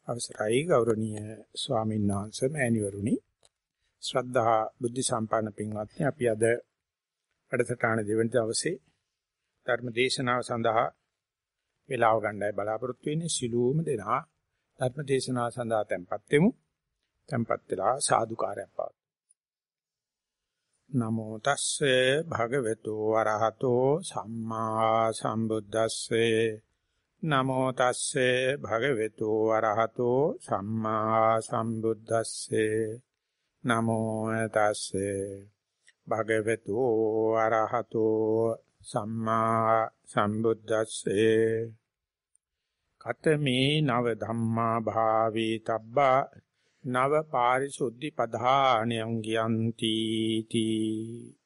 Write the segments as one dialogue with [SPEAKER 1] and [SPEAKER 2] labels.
[SPEAKER 1] අවසරයි ගෞරවනීය ස්වාමීන් වහන්සේ මෑණිවරුනි ශ්‍රද්ධා බුද්ධ සම්පන්න පින්වත්නි අපි අද වැඩසටහන දෙවන දවසේ ධර්ම දේශනාව සඳහා වේලාව ගන්නයි බලාපොරොත්තු වෙන්නේ සිළුම දෙනා ධර්ම දේශනාව සඳහා tempත් වෙමු tempත් වෙලා සාදුකාරයක් පවතුමු නමෝ තස්සේ භගවතු වරහතෝ සම්මා සම්බුද්දස්සේ නමෝ තස්සේ භගවතු වරහතෝ සම්මා සම්බුද්දස්සේ නමෝ තස්සේ භගවතු වරහතෝ සම්මා සම්බුද්දස්සේ කතමේ නව ධම්මා භාවේ තබ්බා නව පාරිසුද්ධි පධානයං ගියන්ති තී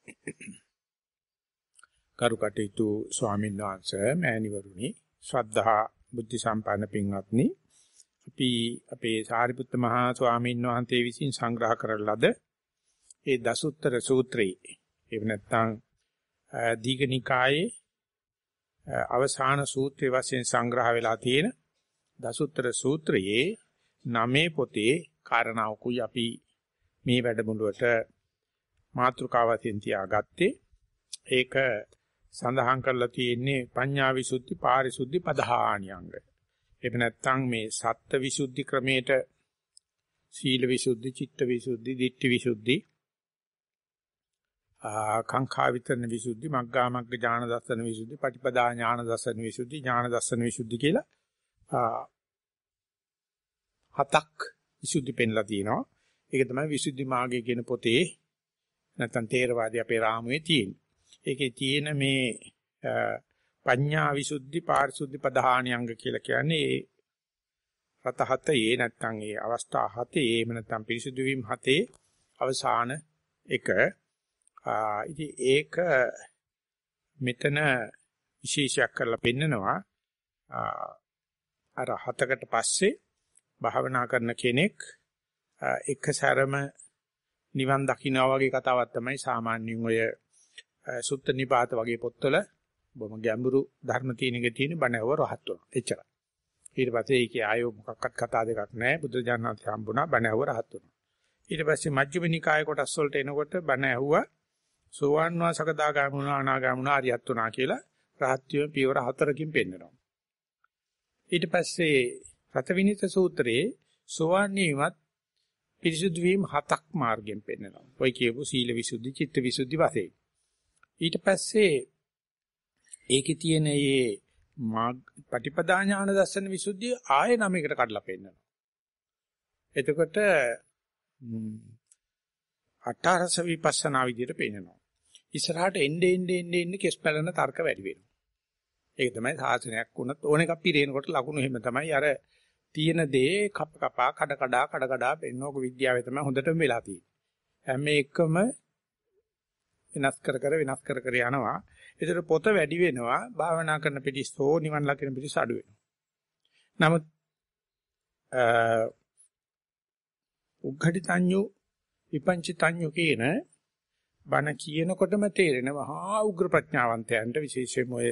[SPEAKER 1] කරුකටේතු ස්වාමීන් වහන්සේ මෑණිවරුනි ශ්‍රද්ධා බුද්ධ සම්පන්න පින්වත්නි අපි අපේ සාරිපුත්ත මහා ස්වාමීන් වහන්සේ විසින් සංග්‍රහ කරන ලද ඒ දසුත්තර සූත්‍රයේ එහෙම නැත්නම් දීඝනිකායේ අවසාන සූත්‍රයේ වශයෙන් සංග්‍රහ වෙලා තියෙන දසුත්තර සූත්‍රයේ 9 පොතේ කාරණාවකුයි අපි මේ වැඩමුළුවට මාතෘකාවකින් තියාගත්තේ ඒක සඳහන් කරලා තියෙන්නේ පඤ්ඤා විසුද්ධි පාරිසුද්ධි පධානියංග. එහෙම නැත්නම් මේ සත්ත්ව විසුද්ධි ක්‍රමයට සීල විසුද්ධි, චිත්ත විසුද්ධි, ditthi විසුද්ධි, කාංකා විතරණ විසුද්ධි, මග්ගා මග්ග ඥාන දර්ශන විසුද්ධි, පටිපදා ඥාන දර්ශන විසුද්ධි, ඥාන දර්ශන විසුද්ධි කියලා හතක් විසුද්ධි පෙන්ලා තියෙනවා. ඒක තමයි විසුද්ධි මාර්ගය කියන පොතේ නැත්නම් තේරවාදී අපේ රාමුවේ තියෙන්නේ. ඒකේ තියෙන මේ පඤ්ඤා විසුද්ධි පාරිසුද්ධි පධානියංග කියලා කියන්නේ ඒ රත හතේ නැත්නම් ඒ අවස්ථා හතේ එහෙම නැත්නම් පිරිසුදු වීම හතේ අවසාන එක. ඉතින් ඒක මෙතන විශේෂයක් කරලා පෙන්නනවා. අර හතකට පස්සේ භාවනා කරන කෙනෙක් එක සැරම නිවන් දකින්නවා වගේ කතාවක් තමයි සාමාන්‍යයෙන් ඔය සුත්ත නිපාත වගේ පොත්වල බොහොම ගැඹුරු ධර්ම තියෙනක තියෙන බණව රහත් වෙනවා. එච්චරයි. ඊට පස්සේ ඒකේ ආයෝ මොකක්වත් කතා දෙකක් නැහැ. බුදුරජාණන් හම්බුණා බණව රහත් වෙනවා. ඊට පස්සේ මජ්ක්‍ධිම නිකාය කොටස් වලට එනකොට බණ ඇහුවා සෝවාන් වා සකදාගාමී වුණා අනාගාමී වුණා අරියත් වුණා කියලා රහත්ත්වයේ පියවර 4කින් පෙන්නනවා. ඊට පස්සේ රතවිනිත සූත්‍රයේ සෝවාන් වීමත් පිරිසුදු වීම 7ක් මාර්ගයෙන් පෙන්නනවා. ඔය කියපු සීල විසුද්ධි, චිත්ත විසුද්ධි වශයෙන්. ඊට පස්සේ ඒකේ තියෙන මේ පටිපදා ඥාන දර්ශන විසුද්ධිය ආය නමයකට කඩලා පෙන්නනවා. එතකොට අටාරස විපස්සනා විදියට පෙන්නනවා. ඉස්සරහට එන්නේ කෙස් පැලන තර්ක වැඩි වෙනවා. ඒක තමයි සාසනයක් වුණත් ඕන එකක් පිරේනකොට ලකුණු එහෙම තමයි අර තියෙන දේ කපා කඩ පෙන්නෝක විද්‍යාවේ තමයි හොඳටම වෙලා තියෙන්නේ. හැම එකම වෙනස් කර යනවා. ඒතර පොත වැඩි වෙනවා. භාවනා කරන පිටිස්සෝ නිවන් ලකින පිටිස්ස අඩු වෙනවා. නමුත් උග්ඝටිතඤ්ඤු විපංචිතඤ්ඤු කියන බණ කියනකොටම තේරෙනවා උග්‍ර ප්‍රඥාවන්තයන්ට විශේෂයෙන්ම ඔය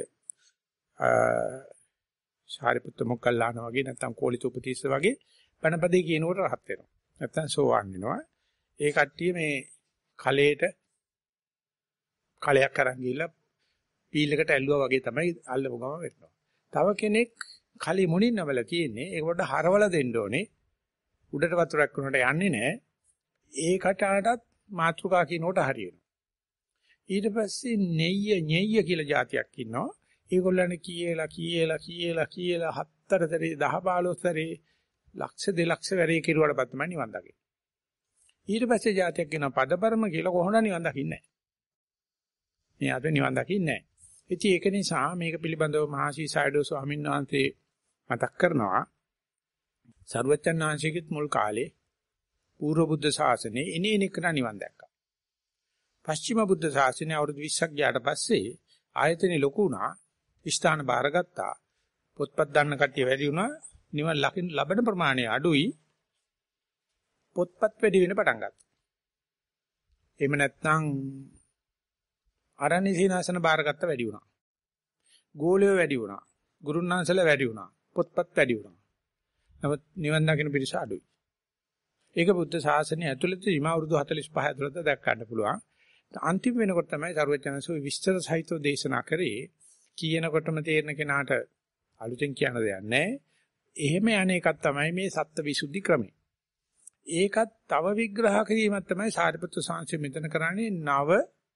[SPEAKER 1] සාරිපුත්ත මොග්ගල්ලාන වගේ නැත්නම් කෝලිත උපතිස්ස වගේ බණපදේ කියනකොට රහත් වෙනවා. නැත්නම් සෝවාන් වෙනවා. ඒ කට්ටිය මේ කලයක් අරන් ගිහලා පීලකට ඇල්ලුවා වගේ තමයි අල්ලපු ගම වෙනවා. තව කෙනෙක් කලෙ මුණින් නවල තියෙන්නේ ඒක පොඩ්ඩ හරවලා දෙන්න ඕනේ. උඩට වතුරක් වුණාට යන්නේ නැහැ. ඒකටටත් මාත්‍රිකා කියනකොට හරියනවා. ඊට පස්සේ නෙయ్య කියලා જાතියක් ඉන්නවා. ඒගොල්ලන් කියලා හතරතරේ 10 15 සැරේ ලක්ෂ 2 ලක්ෂ වැරේ කිරුවාට පස්සේ තමයි නිවන් දකින්නේ. ඊට පස්සේ જાතියක් කියනවා පදපරම කියලා කොහොමද නිවන් දකින්නේ නැහැ. මේ අද නිවන් දකින්නේ නැහැ. ඉතින් ඒක නිසා මේක පිළිබඳව මහසී සයඩෝ ස්වාමීන් වහන්සේ මතක් කරනවා. සරුවච්චන් වහන්සේගෙත් මුල් කාලේ පූර්ව බුද්ධ ශාසනයේ එනේනිකන නිවන් දැක්කා. පස්චිම බුද්ධ ශාසනය අවුරුදු 20ක් ගියාට පස්සේ ආයතනෙ ලොකු වුණා. ස්ථාන බාරගත්තා. පොත්පත් දාන්න කට්ටිය වැඩි වුණා. නිවන් ලබන ප්‍රමාණය අඩුයි. පොත්පත් වැඩි වෙන පටන් ගත්තා. එහෙම නැත්නම් ආරණ්‍ය සීනාසන බාරගත්ත වැඩි වුණා. ගෝලියෝ වැඩි වුණා. ගුරුන්වහන්සේලා වැඩි වුණා. පොත්පත් වැඩි වුණා. නමුත් නිවන් දකින්න පිරිස අඩුයි. ඒක බුද්ධ ශාසනය ඇතුළතදීම අවුරුදු 45 ඇතුළත දැක් ගන්න පුළුවන්. අන්තිම වෙනකොට තමයි සරුවචනසෝ විස්තර සහිතව දේශනා කරේ. කියනකොටම තේරෙන කෙනාට අලුතෙන් කියන්න දෙයක් නැහැ. එහෙම යන එකක් තමයි මේ සත්ත්ව විසුද්ධි ක්‍රමය. ඒකත් තව විග්‍රහ කිරීමක් තමයි සාරිපුත්‍ර සාංශය මෙතන කරන්නේ. නව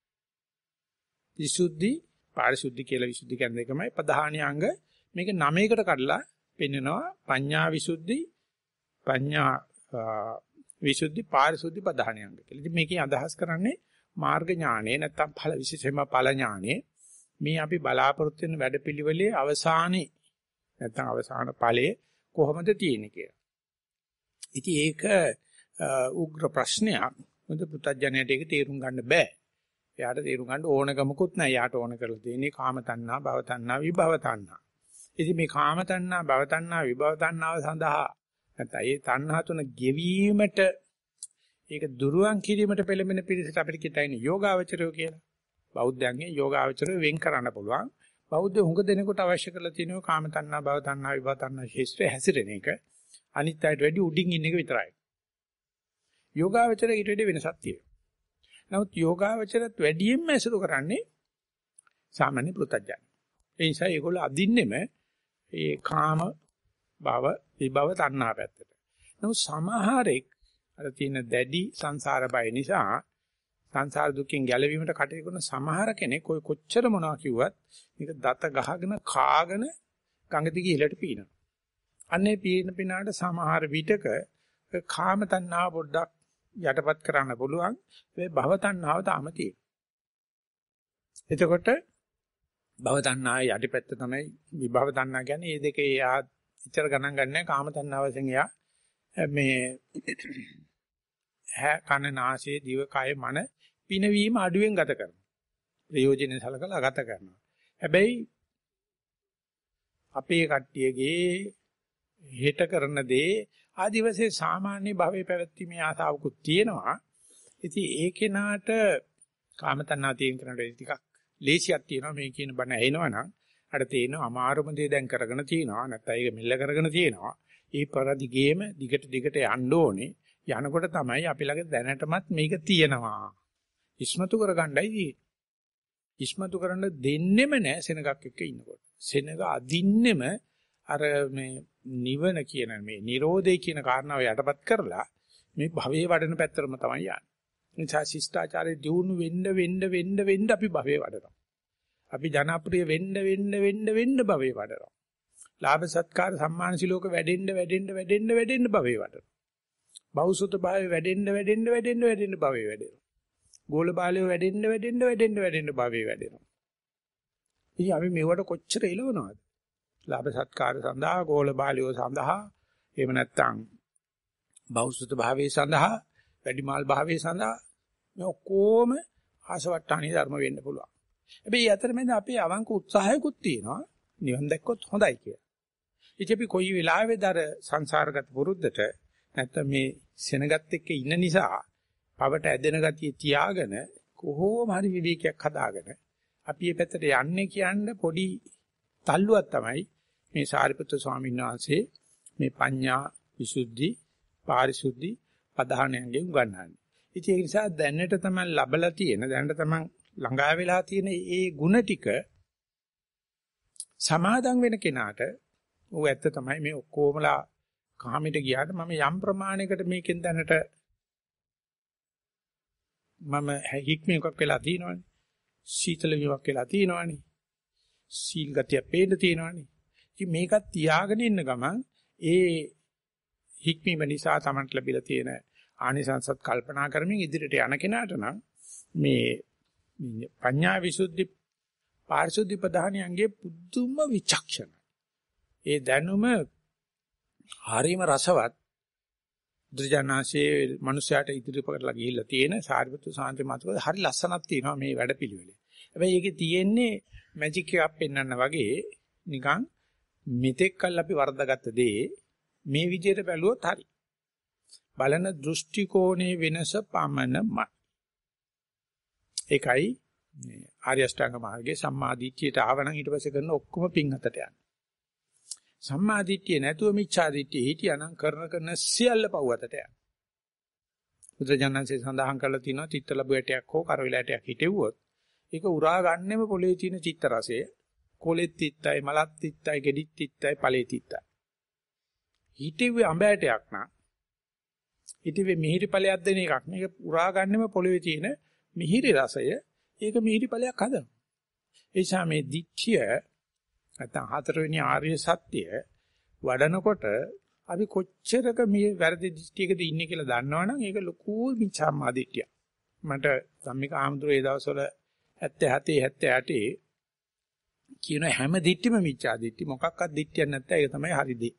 [SPEAKER 1] විසුද්ධි පාරිශුද්ධි කියලා විසුද්ධි කියන දෙකමයි ප්‍රධානී අංග. මේක 9කට කඩලා පෙන්නනවා. පඤ්ඤා විසුද්ධි, පඤ්ඤා විසුද්ධි, පාරිශුද්ධි ප්‍රධානී අංග කියලා. ඉතින් මේකේ අදහස් කරන්නේ මාර්ග ඥානෙ නැත්තම් ඵල විශේෂයෙන්ම ඵල ඥානෙ. මේ අපි බලාපොරොත්තු වෙන වැඩපිළිවෙලේ අවසානයේ නැත්තම් අවසාන ඵලයේ කොහොමද තියෙන්නේ කියලා. ඉතින් ඒක උග්‍ර ප්‍රශ්නයක්. මොකද පුතඥයට ඒක තේරුම් ගන්න බෑ. එයාට තේරුම් ගන්න ඕනකමකුත් නැහැ. එයාට ඕන කරලා තියෙන්නේ කාම තණ්හා, භව තණ්හා, විභව තණ්හා. ඉතින් මේ කාම තණ්හා, භව තණ්හා, විභව තණ්හාව සඳහා නැත්නම් ඒ තණ්හා තුන ගෙවීමට ඒක දුරුවන් කිරීමට පෙළඹෙන පිරිසට අපිට කියතයිනේ යෝගාවචරයෝ කියලා. බෞද්ධයන්ගේ යෝගාවචරය වෙන් කරන්න පුළුවන්. බෞද්ධ හුඟ දෙනෙකුට අවශ්‍ය කරලා තියෙනවා කාම තණ්හා, භව තණ්හා, විභව තණ්හා ශේෂ්ත්‍රය හැසිරෙන එක. අනිත් අයට වැඩි උඩින් ඉන්න එක විතරයි. යෝගාවචරය ඊට වැඩි වෙනසක් තියෙනවා. නමුත් යෝගාවචරයත් වැඩියෙන්ම ඇසුරු කරන්නේ සාමාන්‍ය පෘථග්ජන. ඒ නිසා ඒගොල්ලෝ අදින්නෙම ඒ කාම භව විභව තණ්හා පැත්තට. නමුත් සමහරෙක් අර තියෙන දැඩි සංසාර බය නිසා සංසාර දුකෙන් ගැලවීමට කටයුතු කරන සමහර කෙනෙක් ඔය කොච්චර මොනවා කිව්වත් මේක දත ගහගෙන කාගෙන ගඟ දිගේ ඉහළට පීනවා. අන්නේ පීන පිනාට සමහර විටක කාම තණ්හාව පොඩ්ඩක් යටපත් කරන්න පුළුවන්. ඒ භව තණ්හාව තාම තියෙනවා. එතකොට භව තණ්හාවේ යටිපැත්ත තමයි විභව තණ්හා කියන්නේ. මේ දෙකේ යා ඉතර ගණන් ගන්නෑ. කාම තණ්හාව වශයෙන් යා මේ කන නාසය දිව කය මන පිනවීම අඩුවෙන් ගත කරනවා. ප්‍රයෝජනෙ සලකලා ගත කරනවා. හැබැයි අපේ කට්ටියගේ හෙට කරන දේ ආදිවාසී සාමාන්‍ය භවයේ පැවැත්ීමේ ආසාවකුත් තියෙනවා. ඉතින් ඒ කෙනාට කාම තණ්හා තියෙන කෙනාට ටිකක් ලේසියක් තියෙනවා. මේ කියන බණ ඇහෙනවනම් අර තේිනවා අමාරුම දේ දැන් කරගෙන තියෙනවා. නැත්නම් ඒක මෙල්ල කරගෙන තියෙනවා. ඒ පරිදිගේම දිගට යන්න ඕනේ. යනකොට තමයි අපි ළඟ දැනටමත් මේක තියෙනවා. ඉස්මතු කරගන්නයි ඉස්මතු කරන්න දෙන්නෙම නැහැ සෙනගක් එක්ක ඉන්නකොට. සෙනග අදින්නෙම අර මේ නිවන කියන මේ Nirodhe කියන කාරණාව යටපත් කරලා මේ භවයේ වඩන පැත්තරම තමයි යන්නේ. නිසා ශිෂ්ටාචාරයේ දියුණු වෙන්න අපි භවයේ වඩනවා. අපි ජනප්‍රිය වෙන්න භවයේ වඩනවා. ලාභ සත්කාර සම්මාන සිලෝක වැඩෙන්න භවයේ වඩනවා. බෞසුත භාවයේ වැඩෙන්න භවයේ වැඩෙනවා. ගෝල බාලයෝ වැඩෙන්න භවයේ වැඩෙනවා. ඉතින් අපි මේවට කොච්චර එළවනවද? ලාභ සත්කාර සඳහා, ගෝල බාලයෝ සඳහා, එහෙම නැත්නම් බෞසුත භාවයේ සඳහා, වැඩිමාල් භාවයේ සඳහා මේ ඔක්කොම ආසවට්ටාණී ධර්ම වෙන්න පුළුවන්. හැබැයි අතරමැද අපේ අවංක උත්සාහයකුත් තියෙනවා නිවන් දැක්කොත් හොඳයි කියලා. ඉතින් අපි කොයි වෙලාවෙද අර සංසාරගත පුරුද්දට නැත්නම් මේ සෙනගත් එක්ක ඉන්න නිසා පවට ඇදෙන ගතිය තියාගෙන කොහොම හරි විවේකයක් හදාගෙන අපි මේ පැත්තට යන්නේ කියන්නේ පොඩි තල්ලුවක් තමයි මේ සාරිපුත්‍ර ස්වාමීන් වහන්සේ මේ පඤ්ඤා විසුද්ධි පාරිශුද්ධි පධානයන්ගෙන් උගන්වන්නේ. ඉතින් ඒ නිසා දැනට තමයි ලැබලා තියෙන දැනට තමයි ළඟා වෙලා තියෙන ඒ ಗುಣ ටික සමාදන් වෙන කෙනාට ਉਹ ඇත්ත තමයි මේ ඔක්කොමලා කාමයට ගියාට මම යම් ප්‍රමාණයකට මේකෙන් දැනට මම හික්මීමක් වෙලා තියෙනවානේ. සීතල වීමක් වෙලා තියෙනවානේ. සීල් ගතිය පේන්න තියෙනවානේ. ඉතින් මේකත් තියාගෙන ඉන්න ගමන් ඒ හික්මීම නිසා Tamanට ලැබිලා තියෙන ආනිසංසත් කල්පනා කරමින් ඉදිරියට යන කෙනාට නම් මේ පඤ්ඤා විසුද්ධි පාරිශුද්ධි ප්‍රධානියන්ගේ පුදුම විචක්ෂණ. ඒ දැනුම හරිම රසවත්. දුර්ජනාසේ මනුස්සයාට ඉදිරිපත් කරලා ගිහිල්ලා තියෙන සාරිපුත්‍ර සාන්ති මාතෘක හරි ලස්සනක් තියෙනවා මේ වැඩපිළිවෙලේ. හැබැයි ඒකේ තියෙන්නේ මැජික් එකක් පෙන්වන්න වගේ නිකන් මෙතෙක් කල් අපි වර්ධගත්ත දේ මේ විදිහට බැලුවොත් හරි. බලන දෘෂ්ටි කෝණේ වෙනස පමණමයි. ඒකයි ආර්ය අෂ්ටාංග මාර්ගයේ සම්මා දිට්ඨියට ආවනම් ඊට පස්සේ කරන ඔක්කොම පිං අතට යනවා. සම්මා දිට්ඨිය නැතුව මිච්ඡා දිට්ඨිය හිටියානම් කරන සියල්ල පවුවතට යනවා. බුදුජානන්සේ සඳහන් කරලා තිනවා තිත්ත ලැබු ඇටයක් හෝ කරවිල ඇටයක් හිටෙව්වොත් ඒක උරා ගන්නෙම පොළේ තියෙන චිත්ත රසය. කොලෙත් තිත්තයි, මලත් තිත්තයි, ගෙඩිත් තිත්තයි, ඵලෙත් තිත්තයි. හිටෙව්වේ අඹ ඇටයක් නා. හිටෙව්වේ මිහිරි ඵලයක් දෙන එකක්. මේක උරා ගන්නෙම පොළවේ තියෙන මිහිරි රසය. ඒක මිහිරි ඵලයක් හදනවා. ඒ නිසා මේ දිච්ඡය නැත්නම් හතරවෙනි ආර්ය සත්‍ය වඩනකොට අපි කොච්චරක මේ වැරදි දිට්ඨියකද ඉන්නේ කියලා දන්නවනම් ඒක ලොකු මිච්ඡාමා දිට්ඨියක්. මට ධම්මික ආමතුරු ඒ දවස්වල 77 78 කියන හැම දිට්ඨියම මිච්ඡා දිට්ඨි මොකක්වත් දිට්ඨියක් නැත්නම් ඒක තමයි හරි දේ.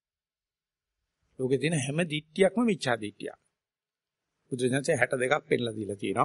[SPEAKER 1] ලෝකේ තියෙන හැම දිට්ඨියක්ම මිච්ඡා දිට්ඨියක්. බුදුසසුනේ 62ක් පෙන්නලා දීලා තියෙනවා.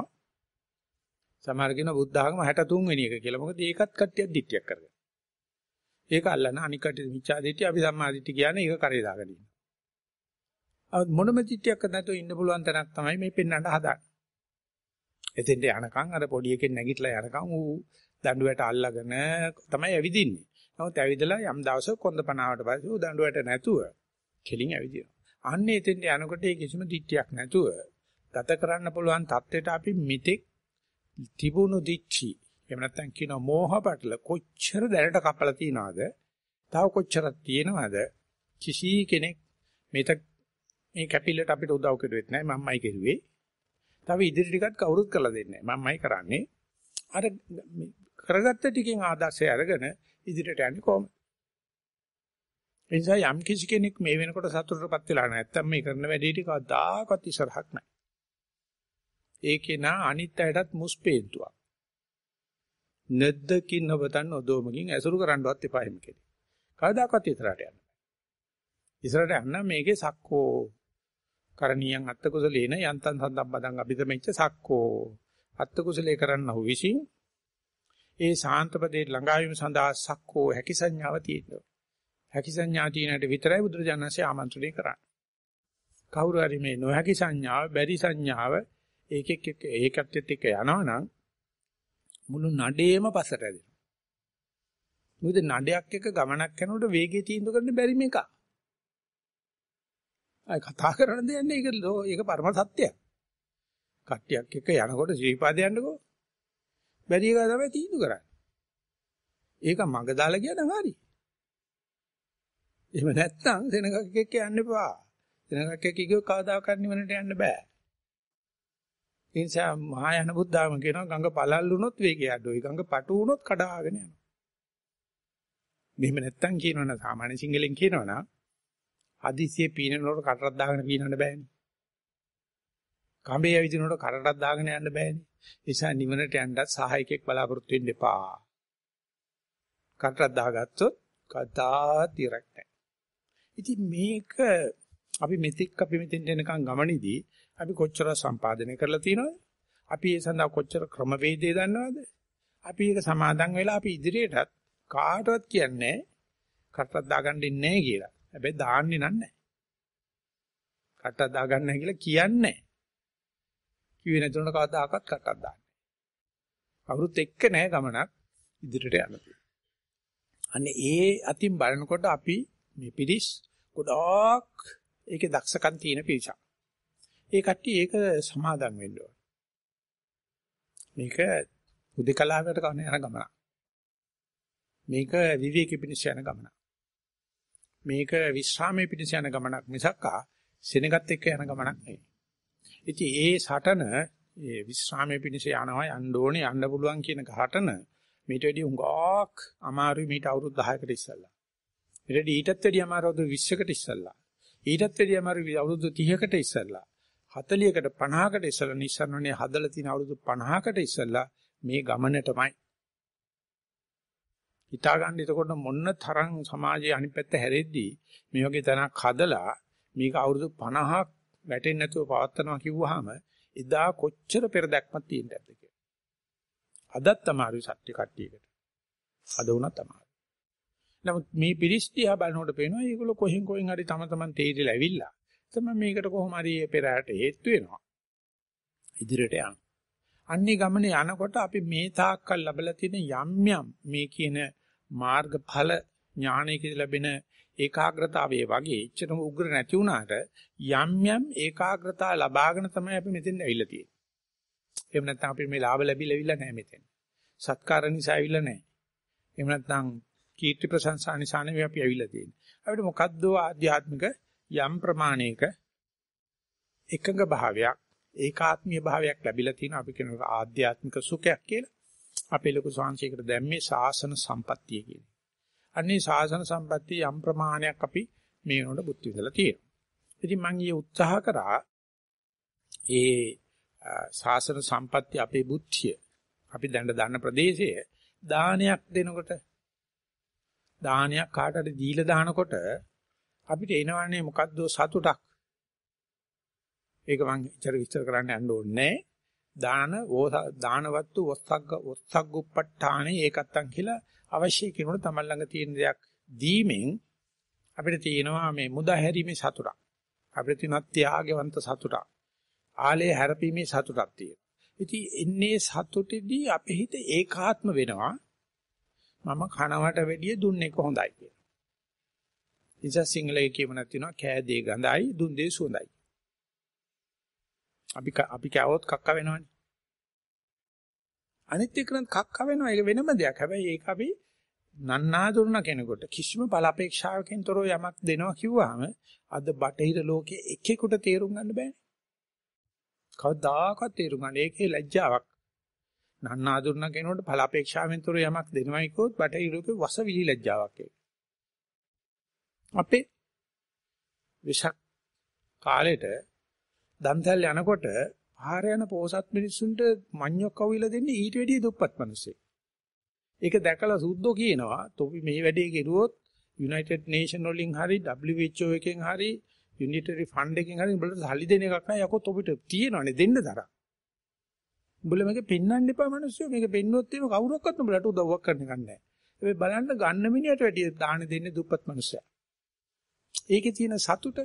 [SPEAKER 1] සමහර කියන බුද්ධ ආගම 63 වෙනි එක කියලා. මොකද ඒකත් කට්ටියක් දිට්ඨියක් කරගන්න. ඒක අල්ලන අනික් කට්ටිය මිච්ඡා දිට්ඨිය අපි සම්මා දිට්ඨිය කියන්නේ ඒක කරේ දාගෙන ඉන්නවා. අවුත් මොනම දිට්ඨියක් නැතුව ඉන්න පුළුවන් තැනක් තමයි මේ පෙන්වන්න හදාන්නේ. එතෙන්ට යනකම් අර පොඩි එකෙන් නැගිටලා යනකම් ඌ දඬුවට අල්ලගෙන තමයි ඇවිදින්නේ. නමුත් ඇවිදලා යම් දවසක කොන්දපනාවට පස්සේ ඌ දඬුවට නැතුව කෙලින් ඇවිදිනවා. අන්නේ එතෙන්ට යනකොට ඒ කිසිම දිට්ඨියක් නැතුව ගත කරන්න පුළුවන් தත්වෙට අපි මිත්‍යක් තිබුණු දිච්චි එහෙම නැත්නම් කියන මෝහ පටල කොච්චර දැනට කපලා තියනවද? තව කොච්චරක් තියෙනවද? කිසි කෙනෙක් මේ කැපිල්ලට අපිට උදව් කරුවෙත් නැහැ. මම්මයි කරුවේ. තව ඉදිරි ටිකත් කවුරුත් කරලා දෙන්නේ නැහැ. මම්මයි කරන්නේ. අර කරගත්ත ටිකෙන් ආදර්ශය අරගෙන ඉදිරියට යන්නේ කොහොමද? ඒ නිසා යම් කිසි කෙනෙක් මේ වෙනකොට සතුටටපත් වෙලා නැත්තම් මේ කරන වැඩේ ටික කවදාකවත් ඉස්සරහක් නැහැ. ඒකේ නා අනිත් අයටත් මුස්පේන්තුවක්. නැද්දකින් නොබතන් ඔදෝමකින් ඇසුරු කරන්නවත් එපා එහෙම කෙනෙක්. කවදාකවත් ඉස්සරහට යන්න බෑ. ඉස්සරහට යන්න මේකේ සක්කෝ කරණීයන් අත්ත කුසලේන යන්තන් සම්බදං අභිදමෙච්ච සක්කෝ අත්ත කුසලේ කරන්නහු විසින් ඒ ශාන්තපදේ ළඟා වීම සඳහා සක්කෝ හැකි සංඥාව තියෙනවා. හැකි සංඥා තියෙනට විතරයි බුදුරජාණන්සේ ආමන්ත්‍රණය කරන්නේ. කවුරු හරි මේ නොහැකි සංඥාව, බැරි සංඥාව ඒකත් එක්ක යනවනම් මුළු නඩේම පස්සට ඇදෙනවා. මොකද නඩයක් එක ගමනක් යනකොට වේගය තීන්දුව කරන්න බැරි මේක. අය කතා කරන දෙයක් නේ ඒක පරම සත්‍යයක්. කට්ටියක් එක්ක යනකොට ශ්‍රීපාද යන්නකෝ. බැරි එක තමයි තීන්දුව කරන්නේ. ඒක මග දාලා කියනවා හරි. එහෙම නැත්නම් සෙනගක් එක්ක යන්න එපා. සෙනගක් එක්ක ගියෝ කවදාකවත් නිවනට යන්න බෑ. ඒ නිසා මහා යන බුද්ධාම කියනවා ගඟ පළල් වුණොත් වේගය අඩුයි. ගඟ පටු වුණොත් කඩාගෙන යනවා. මෙහෙම නැත්තම් කියනවනේ සාමාන්‍ය සිංහලෙන් කියනවනම් හදිසියේ පීනනකොට කටරක් දාගෙන පීනන්න බෑනේ. කඹේ ඇවිදිනකොට කටරක් දාගෙන යන්න බෑනේ. ඒ නිසා නිවනට යන්නත් සහායකෙක් බලාපොරොත්තු වෙන්න එපා. කටරක් දාගත්තොත් කතාත් ඉරක් නැහැ. ඉතින් මේක අපි මෙතෙන් එනකන් ගමනේදී අපි කොච්චර සම්පාදනය කරලා තියෙනවද? අපි ඒ සඳහා කොච්චර ක්‍රමවේදය දන්නවද? අපි ඒක සමාදන් වෙලා අපි ඉදිරියටත් කාටවත් කියන්නේ කටරක් දාගන්න ඉන්නේ නැහැ කියලා. හැබැයි දාන්නේ නැහැ. කටරක් දාගන්න නැහැ කියලා කියන්නේ නැහැ. කිව්වේ නැතුනට කවදාකවත් කටරක් දාන්නේ නැහැ. අවුරුත් එක්ක නැහැ ගමනක් ඉදිරියට යන්න. අනේ ඒ අතින් බලනකොට අපි මේ පිරිස් ගොඩාක් ඒකේ දක්ෂකම් තියෙන පිරිසක්. ඒ කට්ටිය ඒක සමාදන් වෙන්න ඕන. මේක උදේකලාවට කරන යන ගමනක්. මේක විවේකී පිණිස යන ගමනක්. මේක විශ්‍රාමයේ පිණිස යන ගමනක් මිසක් සෙනගත් එක්ක යන ගමනක් නෙවෙයි. ඉතින් ඒ සටන ඒ විශ්‍රාමයේ පිණිස යනවා යන්න ඕනේ යන්න පුළුවන් කියන ඝටන මීට වැඩි උඟාක් අමාරුයි මීට අවුරුදු 10කට ඉස්සෙල්ලා. ඊටත් වැඩි අමාරු අවුරුදු 20කට ඉස්සෙල්ලා. ඊටත් වැඩි අමාරු අවුරුදු 30කට ඉස්සෙල්ලා. 40කට 50කට ඉස්සෙල්ලා නිස්සරණනේ හදලා තියෙන අවුරුදු 50කට ඉස්සෙල්ලා මේ ගමනටමයි. හිතා ගන්න එතකොට මොන්න තරම් සමාජයේ අනිත් පැත්ත හැරෙද්දී මේ වගේ තැනක් හදලා මේක අවුරුදු 50ක් වැටෙන්නේ නැතුව පවත්නවා කිව්වහම එදා කොච්චර පෙරදැක්මක් තියෙන්නද කියලා. අදත් තමයි සත්‍ය කට්ටියකට. අද වුණා තමයි. නමුත් මේ පිරිස්තියා බලනකොට පේනවා මේගොල්ලෝ කොහෙන් හරි තම තේරිලා ඇවිල්ලා. තමයි මේකට කොහොම හරි පෙරහැරට හේතු වෙනවා. ඉදිරියට යන්න. අන්නේ ගමනේ යනකොට අපි මේ තාක්කල් ලැබලා තියෙන යම් මේ කියන මාර්ගඵල ඥානයක ලැබෙන ඒකාග්‍රතාවයේ වගේ එච්චරම උග්‍ර නැති වුණාට යම් යම් ඒකාග්‍රතාව ලබාගෙන තමයි අපි මෙතෙන් ඇවිල්ලා තියෙන්නේ. එහෙම නැත්නම් අපි මේ ලාභ ලැබිලා නැහැ මෙතෙන්. සත්කාර නිසා ඇවිල්ලා නැහැ. එහෙම නැත්නම් කීර්ති ප්‍රශංසා නිසා නෙවෙයි අපි ඇවිල්ලා තියෙන්නේ. අපිට මොකද්ද ආධ්‍යාත්මික යම් ප්‍රමාණයක එකඟ භාවයක් ඒකාත්මීය භාවයක් ලැබිලා තියෙනවා. අපි කියන ආධ්‍යාත්මික සුඛයක් කියලා. අපේ ලොකු සංසයකට දැම්මේ සාසන සම්පත්තිය කියන්නේ. අන්නේ සාසන සම්පත්තිය යම් ප්‍රමාණයක් අපි මේ වෙනකොට බුද්ධ විදලා තියෙනවා. ඉතින් මම ඊයේ උත්සාහ කරා ඒ සාසන සම්පත්තිය අපේ බුද්ධිය අපි දැන් දන්න ප්‍රදේශයේ දානයක් දෙනකොට දානයක් කාටද දීලා දානකොට අපිට එනවන්නේ මොකද්ද සතුටක්. ඒක මම ඉතර විස්තර කරන්න යන්න ඕනේ නැහැ. දානවත්තු වස්සග්ගුප්පට්ඨානේ ඒකත්තන් කියලා අවශ්‍ය කෙනෙකුට තමයි ළඟ තියෙන දෙයක් දීමෙන් අපිට තියෙනවා මේ මුදා හැරීමේ සතුටක්. අපිට තියෙනවා ත්‍යාගවන්ත සතුටක්. ආලේ හැරපීමේ සතුටක් තියෙනවා. ඉතින් එන්නේ සතුටෙදී අපේ හිත ඒකාත්ම වෙනවා. මම කනවට වැඩිය දුන්නේ කොහොඳයි කියලා. ඉතින් සිංහලයේ කියමනක් තියෙනවා කෑදේ ගඳයි දුන් දේ සුවඳයි. අපි කෑවොත් කක්ක වෙනවනේ. අනිත් එකනත් කක්ක වෙනවා. ඒක වෙනම දෙයක්. හැබැයි ඒක අපි නන්නාඳුන කෙනෙකුට කිසිම බල අපේක්ෂාවකින් තොරව යමක් දෙනවා කිව්වහම අද බටහිර ලෝකයේ එකෙකුට තේරුම් ගන්න බෑනේ. කවදාකවත් තේරුම් ගන්න. ඒකේ ලැජ්ජාවක්. නන්නාඳුන කෙනෙකුට බල අපේක්ෂාවෙන් තොරව යමක් දෙනවයි කිව්වොත් බටහිර ලෝකේ වසවිලි ලැජ්ජාවක් ඒක. අපේ විශක් කාලෙට දන්තල් යනකොට පාර යන පොසත් මිනිස්සුන්ට මඤ්ඤොක් අවිලා දෙන්නේ ඊට වැඩිය දුප්පත් මිනිස්සෙක්. ඒක දැකලා සුද්ධෝ කියනවා තොපි මේ වැඩේ කෙරුවොත් යුනයිටඩ් නේෂන් වලින් හරි WHO එකෙන් හරි යුනිටරි ෆන්ඩ් එකෙන් හරි උඹලට සල්ලි දෙන එකක් නෑ යකෝ තොපිට තියෙනවනේ දෙන්න තරම්. උඹල මේක පෙන්වන්න එපා මිනිස්සු මේක පෙන්වුවොත් එහෙම කවුරක්වත් උඹලට උදව්වක් කරන්න ගන්න නෑ. හැබැයි බලන්න ගන්න මිනිහට වැඩිය දාන දෙන්නේ දුප්පත් මිනිස්සයා. ඒකේ තියෙන සතුට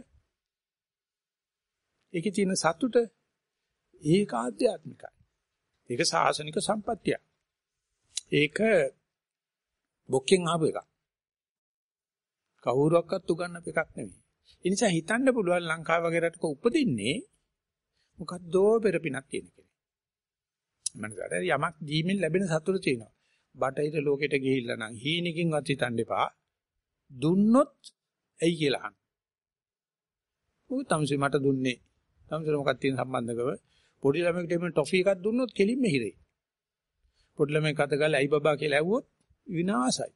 [SPEAKER 1] ඒක ආධ්‍යාත්මිකයි. ඒක සාසනික සම්පත්තිය. ඒක බොක්කෙන් ආපු එකක්. කවුරුවක්වත් උගන්නපු එකක් නෙවෙයි. ඒ නිසා හිතන්න පුළුවන් ලංකාව වගේ රටක උපදින්නේ මොකද්දෝ පෙරපිනක් තියෙන කෙනෙක්. මනසට යමක් දීමෙන් ලැබෙන සතුට තියෙනවා. බටහිර ලෝකෙට ගිහිල්ලා නම් හීනකින්වත් හිතන්න එපා. දුන්නොත් ඇයි කියලා අහන්න. මොකද තමසි මට දුන්නේ. තමසි මොකක්ද තියෙන සම්බන්ධකව පොඩි ළමයෙකුට එමෙ ටොෆි එකක් දුන්නොත් කෙලින්ම හිරේ. පොඩි ළමයෙක් අත ගාලා ඇයි බබා කියලා ඇහුවොත් විනාසයි.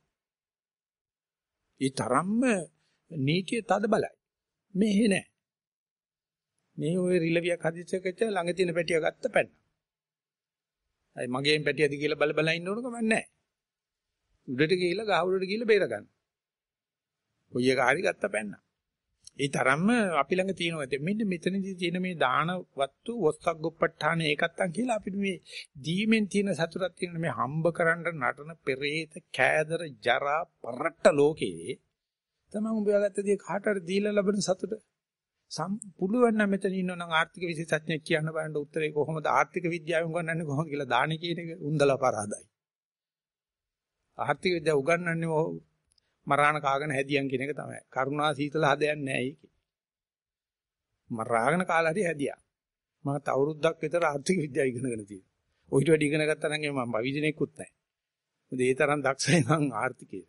[SPEAKER 1] ඒ තරම්ම නීතිය තද බලයි. මෙහෙ නෑ. මේ ඔය රිලවියක් හදිස්සෙකට ළඟ තියෙන පැටිය ගත්ත පැන්න. අයි මගේම පැටියද කියලා බල බල ඉන්න ඕනකම නෑ. උඩට ගිහිල්ලා ගහ උඩට ගිහිල්ලා බේර ගන්න. කොයි එක හරි ගත්ත පැන්න. ඒ තරම්ම අපි ළඟ තියෙනවා. මෙන්න මෙතනදී තියෙන මේ දාන වත්තු වස්සග්ගොප්පට්ඨාන ඒකත්තන් කියලා අපිට මේ දීමෙන් තියෙන සතුටක් තියෙන මේ හම්බ කරන්න නටන පෙරේත කෑදර ජරා පරට්ට ලෝකේ තමයි උඹ යගත්තදී කාටට දීලා ලැබෙන සතුට. පුළුවන් නම් මෙතන ඉන්නවනම් ආර්ථික විශේෂඥයෙක් කියන්න බලන්න උත්තරේ කොහොමද ආර්ථික විද්‍යාවෙන් උගන්වන්නේ කොහොමද කියලා දානේ කියන එක උන්දලා පරාදයි. ආර්ථික විද්‍යාව උගන්වන්නේ මරාණ කාගෙන හැදියන් කියන එක තමයි. කරුණා සීතල හදයන් නෑ ඒකේ. මරාගෙන කාලා හරි හැදියා. මම අවුරුද්දක් විතර ආර්ථික විද්‍යාව ඉගෙනගෙන තියෙනවා. ඔයිට වැඩි ඉගෙන ගත්තා නම් මම භවිජනෙකුත් නැහැ. මොකද ඒ තරම් දක්ෂයි නම් ආර්ථිකයේ.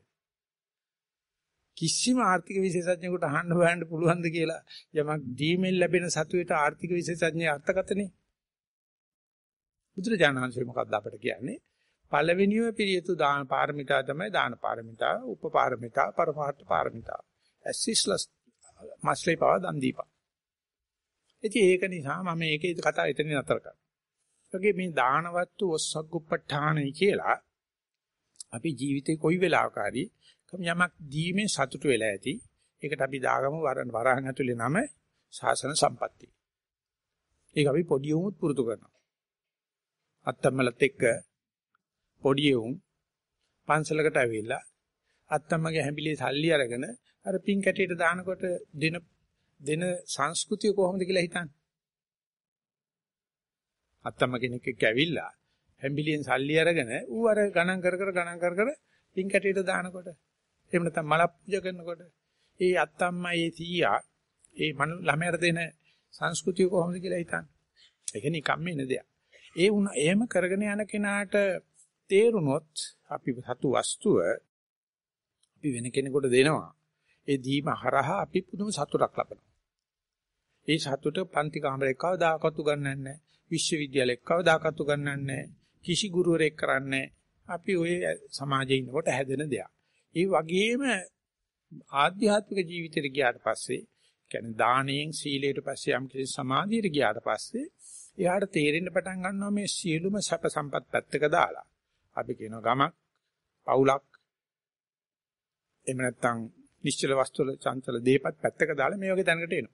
[SPEAKER 1] කිසිම ආර්ථික විශේෂඥයෙකුට අහන්න බෑන්න පුළුවන්ද කියලා යමක් දීමෙන් ලැබෙන සතුටේට ආර්ථික විශේෂඥයේ අර්ථකථනේ. බුදුරජාණන් වහන්සේ මොකක්ද අපට කියන්නේ? පළවෙනිම පිළියුතු දාන පාරමිතා තමයි දාන පාරමිතා, උපපාරමිතා, පරමාර්ථ පාරමිතා. ඇසිස්ලස් මාස්ලේ පාව දන් දීපා. ඉතින් ඒක නිසා මම මේකේ කතාව එතනින් නතර කරනවා. ඒකේ මේ දානවත්තු ඔස්සග්ගුප්පඨානයි කියලා අපි ජීවිතේ කොයි වෙලාවක හරි යමක් දීමේ සතුට වෙලා ඇති. ඒකට අපි දාගමු වරහන් ඇතුලේ නම ශාසන සම්පatti. ඒක අපි පොඩි උමුත් පුරුදු කරනවා. අත්තම්මලත් එක්ක පොඩි උන් පන්සලකට ඇවිල්ලා අත්තම්මගේ හැඹිලේ සල්ලි අරගෙන අර පින් කැටේට දානකොට දෙන සංස්කෘතිය කොහොමද කියලා හිතන්න. අත්තම්ම කෙනෙක් එක්ක ඇවිල්ලා හැඹිලියෙන් සල්ලි අරගෙන ඌ අර ගණන් කර පින් කැටේට දානකොට එහෙම නැත්නම් මල පූජා කරනකොට ඒ අත්තම්මා ඒ සීයා ඒ ළමයට දෙන සංස්කෘතිය කොහොමද කියලා හිතන්නේ. ඒක නිකම්ම එන දෙයක්. ඒ වුණ එහෙම කරගෙන යන කෙනාට තේරුනොත් අපි සතු වස්තුව අපි වෙන කෙනෙකුට දෙනවා. ඒ දීම හරහා අපි පුදුම සතුටක් ලබනවා. ඒ සතුට පන්ති කාමරයක කවදාකවත් උගන්වන්නේ නැහැ. විශ්වවිද්‍යාලයක කවදාකවත් උගන්වන්නේ නැහැ. කිසි ගුරුවරයෙක් කරන්නේ අපි ওই සමාජයේ ඉන්නකොට හැදෙන දෙයක්. ඒ වගේම ආධ්‍යාත්මික ජීවිතයට ගියාට පස්සේ කියන්නේ දානයෙන් සීලයට පස්සේ යම් කිසි සමාධියට ගියාට පස්සේ එයාට තේරෙන්න පටන් ගන්නවා මේ සියලුම සැප සම්පත් පැත්තක දාලා අපි කියනවා ගමක් පවුලක් එහෙම නැත්නම් නිශ්චල වස්තු වල චංචල දේපත් පැත්තක දාලා මේ වගේ තැනකට එනවා.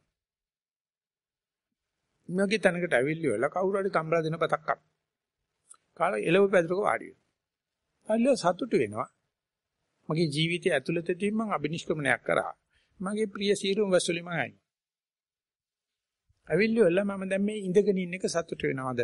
[SPEAKER 1] මේ වගේ තැනකට ඇවිල්ලි වෙලා කවුරු හරි තම්බලා දෙන පතක් කප. කාලා එළව පැදුරක වාඩි වෙනවා. අල්ල සතුටු වෙනවා. මගේ ජීවිතය ඇතුළතදී මම අබිනිෂ්ක්‍මණයක් කරා. මගේ ප්‍රිය සීරුම් වස්තුලි මම ආයි. ඇවිල්ලි වෙලා මම දැන් මේ ඉඳගෙන ඉන්න එක සතුටු වෙනවද?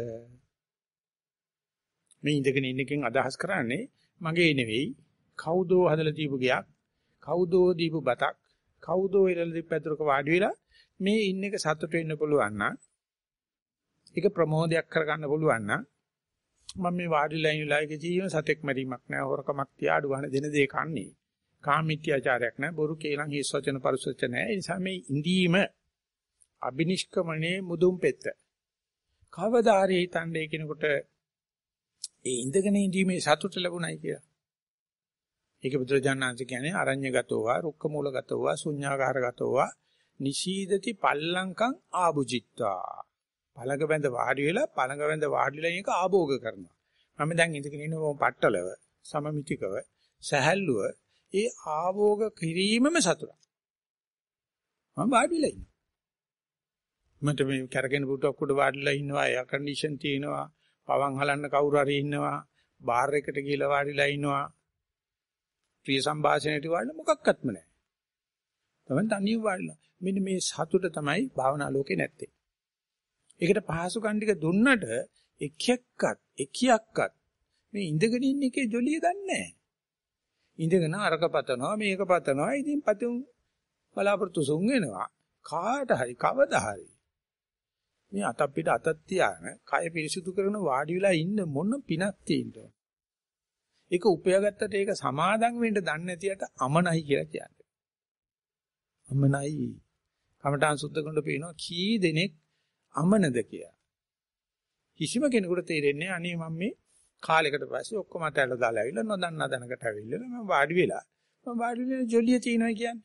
[SPEAKER 1] මේ ඉඳගෙන ඉන්න එකෙන් අදහස් කරන්නේ මගේ නෙවෙයි කවුදෝ හදලා දීපු ගයක් කවුදෝ දීපු බතක් කවුදෝ ඉරලා දීපු පැදුරක වාඩි වෙලා මේ ඉන්න එක සතුටු වෙන්න පුළුවන් නම් ඒක ප්‍රමෝදයක් කරගන්න පුළුවන් නම් මම මේ වාඩිලා ඉන්නලා ඒක ජීවන සතෙක් මරීමක් නෑ හොරකමක් තියා අඩු ගන්න දෙන දේ කන්නේ කාමීත්‍යාචාරයක් නෑ බොරු කේලම් හිස් වචන පරිසුච්ච නෑ ඒ නිසා මේ ඉඳීම අබිනිෂ්ක්‍මණේ මුදුන් පෙත්ත කවදා හරි හිතන්නේ කෙනෙකුට ඒ ඉඳගෙන ඉඳීමේ සතුට ලැබුණයි කියලා. ඒක බුදුරජාණන්සේ කියන්නේ අරඤ්‍යගතෝවා රුක්කමූලගතෝවා ශුඤ්ඤාකාරගතෝවා නිශීදති පල්ලංකං ආභුජිත්වා. පළඟ බඳ වාඩි වෙලා පළඟ බඳ වාඩිලා එක ආභෝග කරනවා. මම දැන් ඉඳගෙන ඉන්න මොම් පට්ටලව සමමිතිකව සහැල්ලුව ඒ ආභෝග කිරීමම සතුටක්. මම වාඩිලා ඉන්නවා. මට මේ කරගෙන පුටුවක් උඩ වාඩිලා ඉන්නවා එයා කන්ඩිෂන් තියෙනවා. පවන් හලන්න කවුරු හරි ඉන්නවා බාර් එකට ගිහලා වාඩිලා ඉන්නවා ප්‍රිය සංഭാෂණයට වාඩිලා මොකක්වත්ම නැහැ. තමයි තනියම වාඩිලා. මෙන්න මේ සතුට තමයි භාවනා ලෝකේ නැත්තේ. ඒකට පහසුකම් ටික දුන්නට එකියක්වත් මේ ඉඳගෙන ඉන්න එකේ ජොලිය දන්නේ නැහැ. ඉඳගෙන අරක පතනවා මේක පතනවා ඉතින් පතුන් බලාපොරොත්තු සුන් වෙනවා කාට හරි කවදා හරි මේ අත අපිට අතක් තියාන කය පිරිසුදු කරන වාඩි වෙලා ඉන්න මොන පිනක් තියෙනවද? ඒක උපයාගත්තට ඒක සමාදම් වෙන්න දන්නේ නැතියට අමනයි කියලා කියන්නේ. අමනයි. කමඨාන් සුද්ධ කරනකොට පේනවා කී දෙනෙක් අමනද කියලා. කිසිම කෙනෙකුට තේරෙන්නේ අනේ මම මේ කාලයකට පස්සේ ඔක්කොම අතහැරලා දාලා ඇවිල්ලා නොදන්නා දැනකට ඇවිල්ලා මම වාඩි වෙලා ජොලිය තියෙනවා කියන්නේ.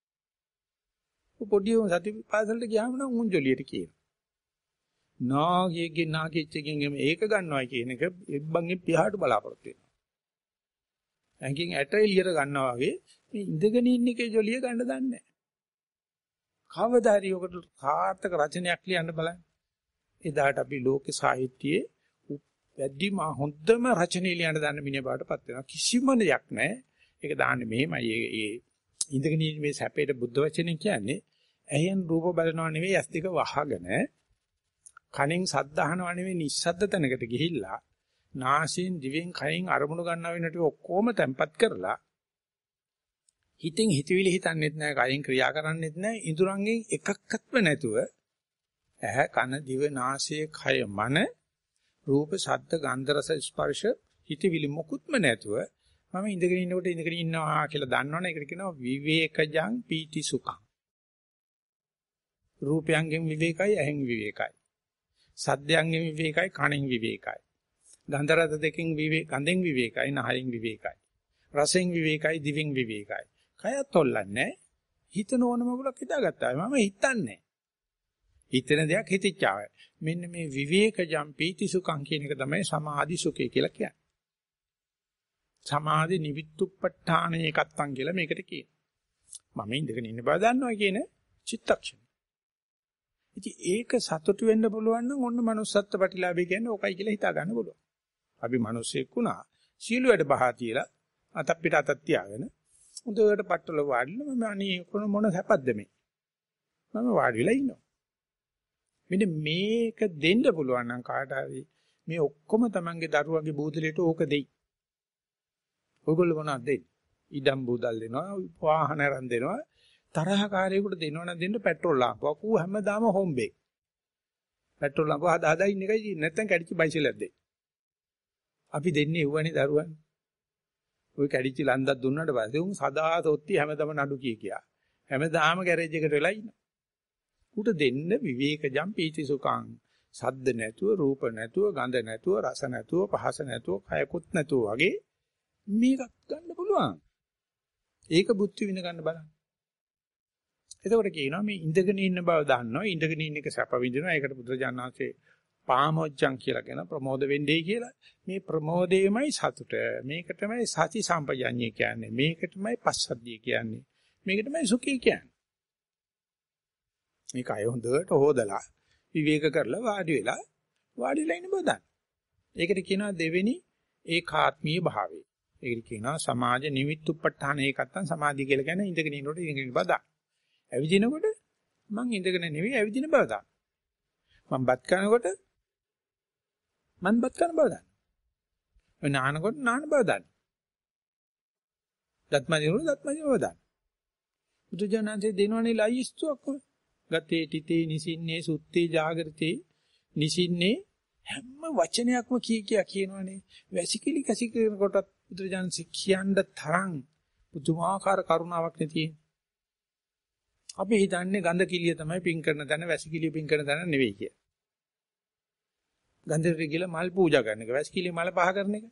[SPEAKER 1] පොඩි උන් සති පාසලට ගියාම නම් උන් ජොලියට කියනවා. නාගියගේ නාගිච්චකින් මේක ගන්නවා කියන එක එබ්බන්ගේ පියාට බලාපොරොත්තු වෙනවා. ඇඟින් ඇට එළියට ගන්නවා වගේ මේ ඉඳගෙන ඉන්න එකේ ජොලිය ගන්න දන්නේ නැහැ. කවදා හරි ඔකට සාර්ථක රචනයක් ලියන්න බලන්න. එදාට අපි ලෝක සාහිත්‍යයේ වැඩිම හොඳම රචනය ලියන්න දන්න මිනිහ බාටපත් වෙනවා. කිසිම දෙයක් නැහැ. ඒක දාන්නේ මෙහෙමයි. ඒ ඉඳගෙන ඉන්න මේ සැපේට බුද්ධ වචනේ කියන්නේ ඇහෙන් රූප බලනවා නෙවෙයි ඇස් දෙක වහගෙන කනෙන් ශබ්ද අහනවා නෙවෙයි නිස්සද්ද තැනකට ගිහිල්ලා නාසයෙන් දිවෙන් කයින් අරමුණු ගන්නවා වෙනට ඔක්කොම තැම්පත් කරලා හිතෙන් හිතවිලි හිතන්නෙත් නැහැ කයින් ක්‍රියා කරන්නෙත් නැහැ ඉඳුරංගෙන් එකක්වත්ම නැතුව ඇහ කන දිව නාසය කය මන රූප ශබ්ද ගන්ධ රස ස්පර්ශ හිතවිලි මොකුත්ම නැතුව මම ඉඳගෙන ඉන්නකොට ඉඳගෙන ඉන්නවා කියලා දන්නවනේ ඒකට කියනවා විවේකජං පීති සුඛං රූපයන්ගෙන් විවේකයි ඇහෙන් විවේකයි සද්දයන්ගෙන් විවේකයි කනෙන් විවේකයි ගන්ධ රස දෙකෙන් ගඳෙන් විවේකයි නහයෙන් විවේකයි රසෙන් විවේකයි දිවෙන් විවේකයි කයත් හොල්ලන්නේ හිතන ඕනම ගුලක් හිතාගත්තා මම හිතන්නේ හිතන දෙයක් හිතච්චාවයි මෙන්න මේ විවේකජම් පීති සුඛං කියන එක තමයි සමාධි සුඛය කියලා කියන්නේ සමාධි නිවිත්තුප්පඨාන ඒකත්තං කියලා මේකට කියනවා මම ඉඳගෙන ඉන්න බව දන්නවා කියන චිත්තක්ෂණ ඉතින් ඒක සතුටු වෙන්න පුළුවන් නම් ඔන්න manussත්ත්ව ප්‍රතිලාභය කියන්නේ ඕකයි කියලා හිතා ගන්න පුළුවන් අපි මිනිස්සෙක් වුණා සීල වැඩ බහා තියලා අත පිට අතක් තියාගෙන උදේට පට්ටල වාඩිලා මම අනේ මොන සැපද්ද මේ මම වාඩි වෙලා ඉන්නවා මෙන්න මේක දෙන්න පුළුවන් නම් කාට හරි මේ ඔක්කොම තමන්ගේ දරුවගේ බූදලයට ඕක දෙයි ඔයගොල්ලෝ මොනවද දෙන්නේ ඉඩම් බූදල් දෙනවා වාහන අරන් දෙනවා තරහකාරයෙකුට දෙනවනම් දෙන්න පෙට්‍රෝල් ලාම්පුවක්. ඌ හැමදාම හොම්බේ. පෙට්‍රෝල් ලාම්පුව හදා ඉන්න එකයි තියෙන්නේ. නැත්තම් කැඩිච්ච බයිසිකලයක් දෙන්න. අපි දෙන්නේ එව්වනේ දරුවන්. ඔය කැඩිච්ච ලන්දක් දුන්නාට පස්සේ උන් සදා තොත්ති හැමදාම නඩු කියා. හැමදාම ගෑරේජ් එකට වෙලා ඉන්න. ඌට දෙන්න විවේකජම් පීති සුඛං. සද්ද නැතුව, රූප නැතුව, ගඳ නැතුව, රස නැතුව, පහස නැතුව, කයකුත් නැතුව වගේ මේකක් ගන්න පුළුවන්. ඒක බුද්ධි විඳ ගන්න බලන්න. එතකොට කියනවා මේ ඉඳගෙන ඉන්න බව දන්නවා. ඉඳගෙන ඉන්න එක සැප විඳිනවා. ඒකට බුදුරජාණන්සේ පාමොච්චං කියලා කියන ප්‍රමෝද වෙන්නේ කියලා. මේ ප්‍රමෝදේමයි සතුට. මේක තමයි සති සම්පජඤ්ඤය කියන්නේ. මේක තමයි පස්සද්ධිය කියන්නේ. මේක තමයි සුඛය කියන්නේ. මේක අය හොඳට හොදලා විවේක කරලා වාඩිලා ඉන්න බව දන්න. ඒකට කියනවා දෙවෙනි ඒකාත්මීය භාවය. ඒකට කියනවා සමාජ නිමිත්තුප්පඨාන ඒකත්තන් සමාධිය කියලා කියන්නේ ඉඳගෙන ඉන්නකොට ඉඳගෙන බව දන්න. ඇවිදිනකොට මං ඉඳගෙන නෙවෙයි ඇවිදින බව දන්න. මං බත් කනකොට මං බත් කන බව දන්න. ඔය නානකොට නාන බව දන්න. දත්මදිනකොට දත්මදින බව දන්න. බුදුජානන්සේ දෙනවනේ ලයිස්තුවක් ඔය. ගතේ තිතේ නිසින්නේ සුත්තේ ජාගරතේ නිසින්නේ හැම වචනයක්ම කියනවනේ. වැසිකිලි කැසිකිලි කොටත් බුදුජානන්සේ කියන්න තරම් පුදුමාකාර කරුණාවක් නෙතියි. අපි හිතන්නේ ගඳ කිලිය තමයි පින් කරන තැන වැසිකිලිය පින් කරන තැන නෙවෙයි කිය. ගන්ධරි කියලා මල් පූජා කරන එක වැසිකිලිය මල පහ කරන එක.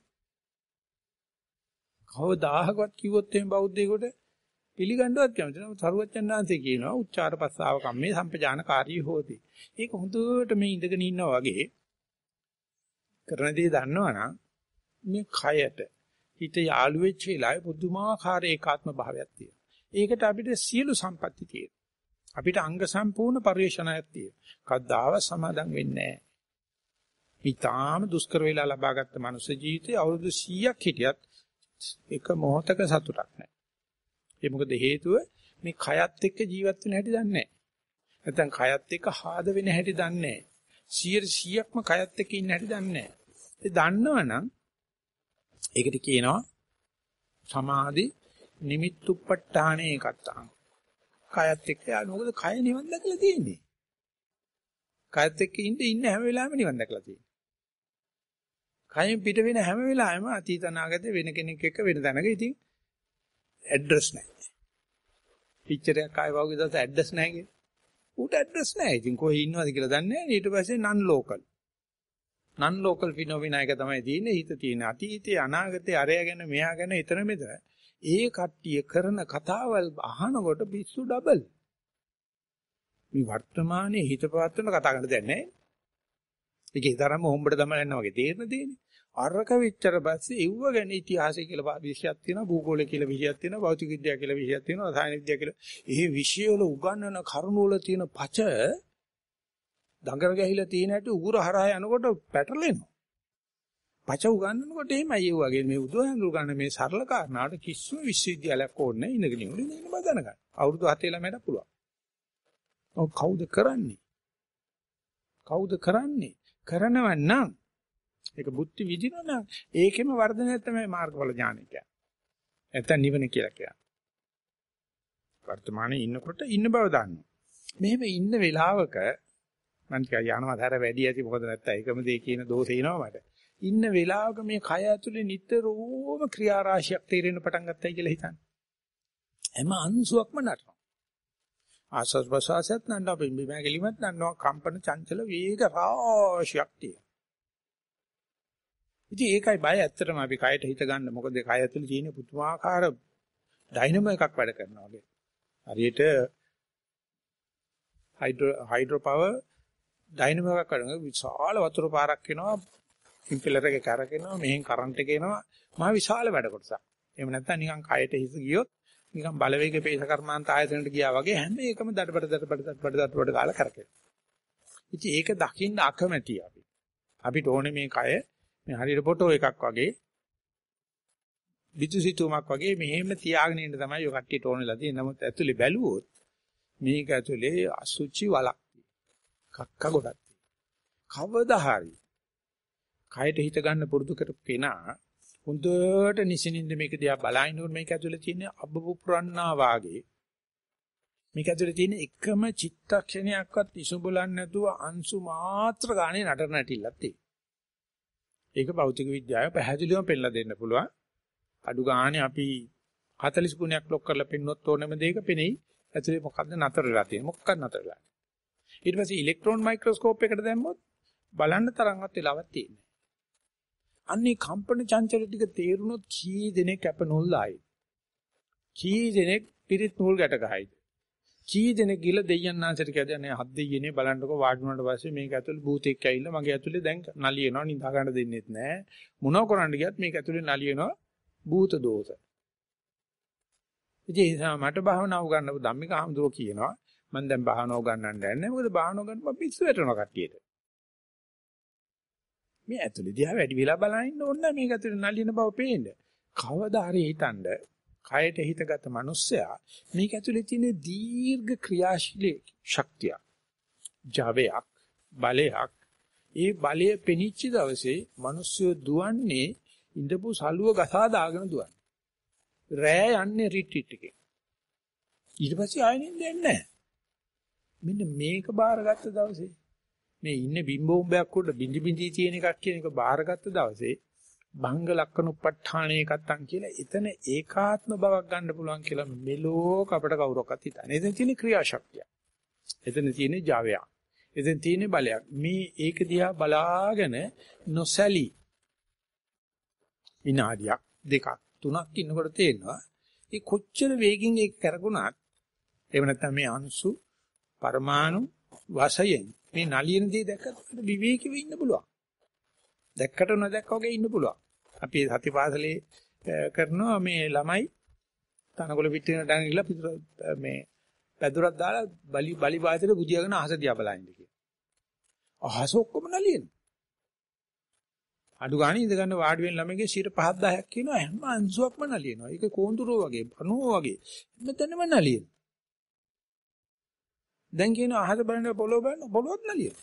[SPEAKER 1] කවදාහකවත් කිව්වොත් එහෙම බෞද්ධයෙකුට පිළිගන්නවත් කැමති නෑ. සරුවච්චන්හන්සේ කියනවා උච්චාර පස්සාව කම්මේ සම්පජානකාරී හෝති. ඒක හොඳට මේ ඉඳගෙන ඉන්නවා වගේ කරන දේ දන්නවනම් මේ කයට හිත යාළු වෙච්ච වෙලාවේ පුදුමාකාර ඒකාත්ම භාවයක් තියෙනවා. ඒකට අපිට සියලු සම්පatti තියෙනවා. අපිට අංග සම්පූර්ණ පරිශ්‍රණයක් තියෙනවා. කවදාව සමාදම් වෙන්නේ නැහැ. ඊටාම දුෂ්කර වෙලා ලබාගත්ත මනුෂ්‍ය ජීවිතේ අවුරුදු 100ක් හිටියත් එක මොහොතක සතුටක් නැහැ. ඒ මොකද හේතුව මේ කයත් එක්ක ජීවත් වෙන හැටි දන්නේ නැහැ. නැත්නම් කයත් එක්ක ආද වෙන හැටි දන්නේ නැහැ. 100%ක්ම කයත් එක්ක ඉන්න හැටි දන්නේ නැහැ. ඒ දන්නවනම් ඒකට කියනවා සමාධි නිමිත්තුප්පඨානේ එකත්තං. කයත් එක්ක යාළුවා මොකද කය නිවන් දැකලා තියෙන්නේ. කයත් එක්ක ඉන්න හැම වෙලාවෙම නිවන් දැකලා තියෙන්නේ. කයෙන් පිට වෙන හැම වෙලාවෙම අතීත අනාගත වෙන කෙනෙක් එක්ක වෙන තැනක ඉතින් ඇඩ්‍රස් නැහැ. පිච්චරයක් ආය වගේ දවස් ඇඩ්‍රස් නැහැ කිය. ඌට ඇඩ්‍රස් නැහැ. ඉතින් කොහේ ඉන්නවද කියලා දන්නේ නැහැ. ඊට පස්සේ නන් ලෝකල් ෆිනොමිනා එක තමයි තියෙන්නේ. හිත තියෙන අතීතේ අනාගතේ අරය ගැන මෙහා ගැන ඊතර මෙතන. ඒ කට්ටිය කරන කතාවල් අහනකොට පිස්සු ඩබල්. මේ වර්තමානයේ හිත පවත්වන කතා කරන්න දෙයක් නැහැ. ඒකේ තරම්ම හොම්බට තමයි යනවා වගේ තේරෙන දෙන්නේ. අරක විතර පස්සේ එව්ව ගැන ඉතිහාසය කියලා විෂයක් තියෙනවා, භූගෝලය කියලා විෂයක් තියෙනවා, භෞතික විද්‍යාව කියලා විෂයක් තියෙනවා, රසායන විද්‍යාව කියලා. ඒ විෂය වල උගන්වන කරුණු වල තියෙන පච දඟර ගහිලා තියෙන හැටි උගුර හරහා යනකොට පැටලෙනවා. පච උගන්වනකොට එහෙමයි ඒ වගේ මේ උදෝහඳුරු ගන්න මේ සරල කාරණාවට කිසිම විශ්වවිද්‍යාලයක් ඕනේ නැහැ. ඉඳගෙන ඉන්න බව දැනගන්න. අවුරුදු 7 ළමයට පුළුවන්. ඔව් කවුද කරන්නේ? කරනවනම් ඒක බුද්ධි විදිනවනම් ඒකෙම වර්ධනය තමයි මාර්ගඵල ඥානය කියන්නේ. නැත්නම් නිවන කියලා කියන්නේ. වර්තමානයේ ඉන්නකොට ඉන්න බව දන්නවා. මෙහෙම ඉන්න වෙලාවක මම යනවා ධාර වැඩි ඇති මොකද නැත්තම් ඒකම දේ කියන දෝෂේ එනවා මට. ඉන්න වෙලාවක මේ කය ඇතුලේ නිතරම ක්‍රියා රාශියක් තේරෙන්න පටන් ගත්තයි කියලා හිතන්න. හැම අංශුවක්ම නටනවා. ආස්වාද ප්‍රසආසත් නන්නා බිම්බිමා කෙලිමත් නන්නවා කම්පන චංචල වේග රාශියක් තියෙනවා. ඉතින් ඒකයි බය ඇත්තටම අපි කයට හිත ගන්න. මොකද කය ඇතුලේ තියෙන පුදුමාකාර ඩයිනමෝ එකක් වැඩ කරනවා වගේ. හරියට හයිඩ්‍රෝ පවර් ඩයිනමෝ එකක් කරනවා. විශාල වතුර පාරක් එනවා. ඉම්පෙලර් එකේ කරකිනවා. මෙහෙන් කරන්ට් එක එනවා. මහා විශාල වැඩ කොටසක්. එහෙම නැත්නම් නිකන් කයට හිත ගියොත් නිකන් බලවේග පේස කර්මාන්ත ආයතනට ගියා වගේ හැම එකම දඩබඩ ගාලා කරකිනවා. ඉතින් ඒක දකින්න අකමැති අපි. අපිට ඕනේ මේ කය මේ හරියට ෆොටෝ එකක් වගේ විදුසිතුමක් වගේ මෙහෙම තියාගෙන ඉන්න තමයි ඔය කට්ටියට ඕනෙලා තියෙන්නේ. නමුත් ඇතුලේ බැලුවොත් මේක ඇතුලේ අසුචි වලක් කක්ක ගොඩක් කවදා හරි කයට හිත ගන්න පුරුදු කරපු කෙනා හොඳට නිසින්ින්ද මේක දිහා බලනකොට මේක ඇතුලේ තියෙන අබ්බපුරන්නා වාගේ මේක ඇතුලේ තියෙන එකම චිත්තක්ෂණයක්වත් ඉසුබලන්නේ නැතුව අංශු මාත්‍ර ගානේ නටන නැටිල්ලක් තියෙනවා. ඒක භෞතික විද්‍යාව පැහැදිලිවම පෙන්නලා දෙන්න පුළුවන්. අඩු ගානේ අපි 40 ගුණයක් ලොක් කරලා පෙන්වුවොත් ඕනම දෙයක පෙනෙයි ඇතුලේ මොකද්ද නතර වෙලා තියෙන්නේ. මොකක්ද නතර වෙලා. ඊට පස්සේ ඉලෙක්ට්‍රෝන මයික්‍රොස්කෝප් එකට දැම්මොත් බලන්න තරම්වත් වෙලාවක් තියෙන්නේ. අන්නේ කම්පන චංචල ටික තේරුනොත් කී දෙනෙක් අප නූල් දායි. කී දෙනෙක් පිරිත් නූල් ගැට ගහයිද. කී දෙනෙක් ගිල දෙයයන් ආන්සරට කියදන්නේ හත් දෙයියනේ බලන්නකෝ වාඩි වුණාට පස්සේ මේක ඇතුලේ භූතෙක් ඇවිල්ලා මගේ ඇතුලේ දැන් නලියනවා නිදා ගන්න දෙන්නෙත් නැහැ. මොනව කරන්න ගියත් මේක ඇතුලේ නලියනවා භූත දෝෂ. ඉතින් මට භාවනාව ගන්නව ධම්මික හඳුරෝ කියනවා මම දැන් භාවනාව ගන්නන්න යන්නේ මොකද භාවනාව ගන්න මම පිස්සු වැටෙනවා කට්ටියට. මේ ඇතුලේ දිහා වැඩි වෙලා බලන්න ඕනේ නැහැ මේක ඇතුලේ නලියන බව පේන්න. කවදා හරි හිතන්න කයට හිතගත මිනිස්සයා මේක ඇතුලේ තියෙන දීර්ඝ ක්‍රියාශීලී ශක්තිය ජවයක් බලයක් ඒ බලය පෙනිච්ච දවසේ මිනිස්සු දුවන්නේ ඉඳපු සලුව ගසා දාගෙන දුවන්නේ රෑ යන්නේ රිට්‍රීට් එකේ ඊට පස්සේ ආයෙත් දෙන්නේ නැහැ මෙන්න මේක බාරගත්ත දවසේ මේ ඉන්නේ බිම්බෝම්බයක් උඩ බිඳි බිඳි තියෙන එකක් කියන එක බාරගත්ත දවසේ භංග ලක්කනුප්පඨාණේ කත්තන් කියලා එතන ඒකාත්ම බවක් ගන්න පුළුවන් කියලා මෙලෝ අපට කවුරක්වත් හිතන්නේ. එතන තියෙන ක්‍රියාශක්තිය. එතන තියෙන ජවය. එතන තියෙන බලයක්. මේ ඒක දිහා බලාගෙන නොසැලී විනාඩියක් දෙකක් තුනක් ඉන්නකොට තේරෙනවා ඒ කොච්චර වේගින් ඒක කරගුණත් එහෙම නැත්නම් මේ අංශු පරමාණු වශයෙන් මේ නලියන දේ දැක්කත් විවේකීව ඉන්න පුළුවන්. දැක්කට නොදැක්කා වගේ ඉන්න පුළුවන්. අපි සතිපාසලේ කරනවා මේ ළමයි තනකොළ පිටින ඩංගිලා මේ පැදුරක් දාලා බලි වාතයට බුදියාගෙන අහස දිහා බලන්නේ කියලා. අහස ඔක්කොම නලියන. අඩු ගානේ ඉඳ ගන්න වාඩි වෙන ළමයිගේ 5-10ක් කියනවා හැම අංශුවක්ම නලියනවා. ඒක කෝඳුරෝ වගේ, පණුවෝ වගේ. මෙතනම නලියන. දැන් කියනවා අහස බලන පොළොවත් නලියන.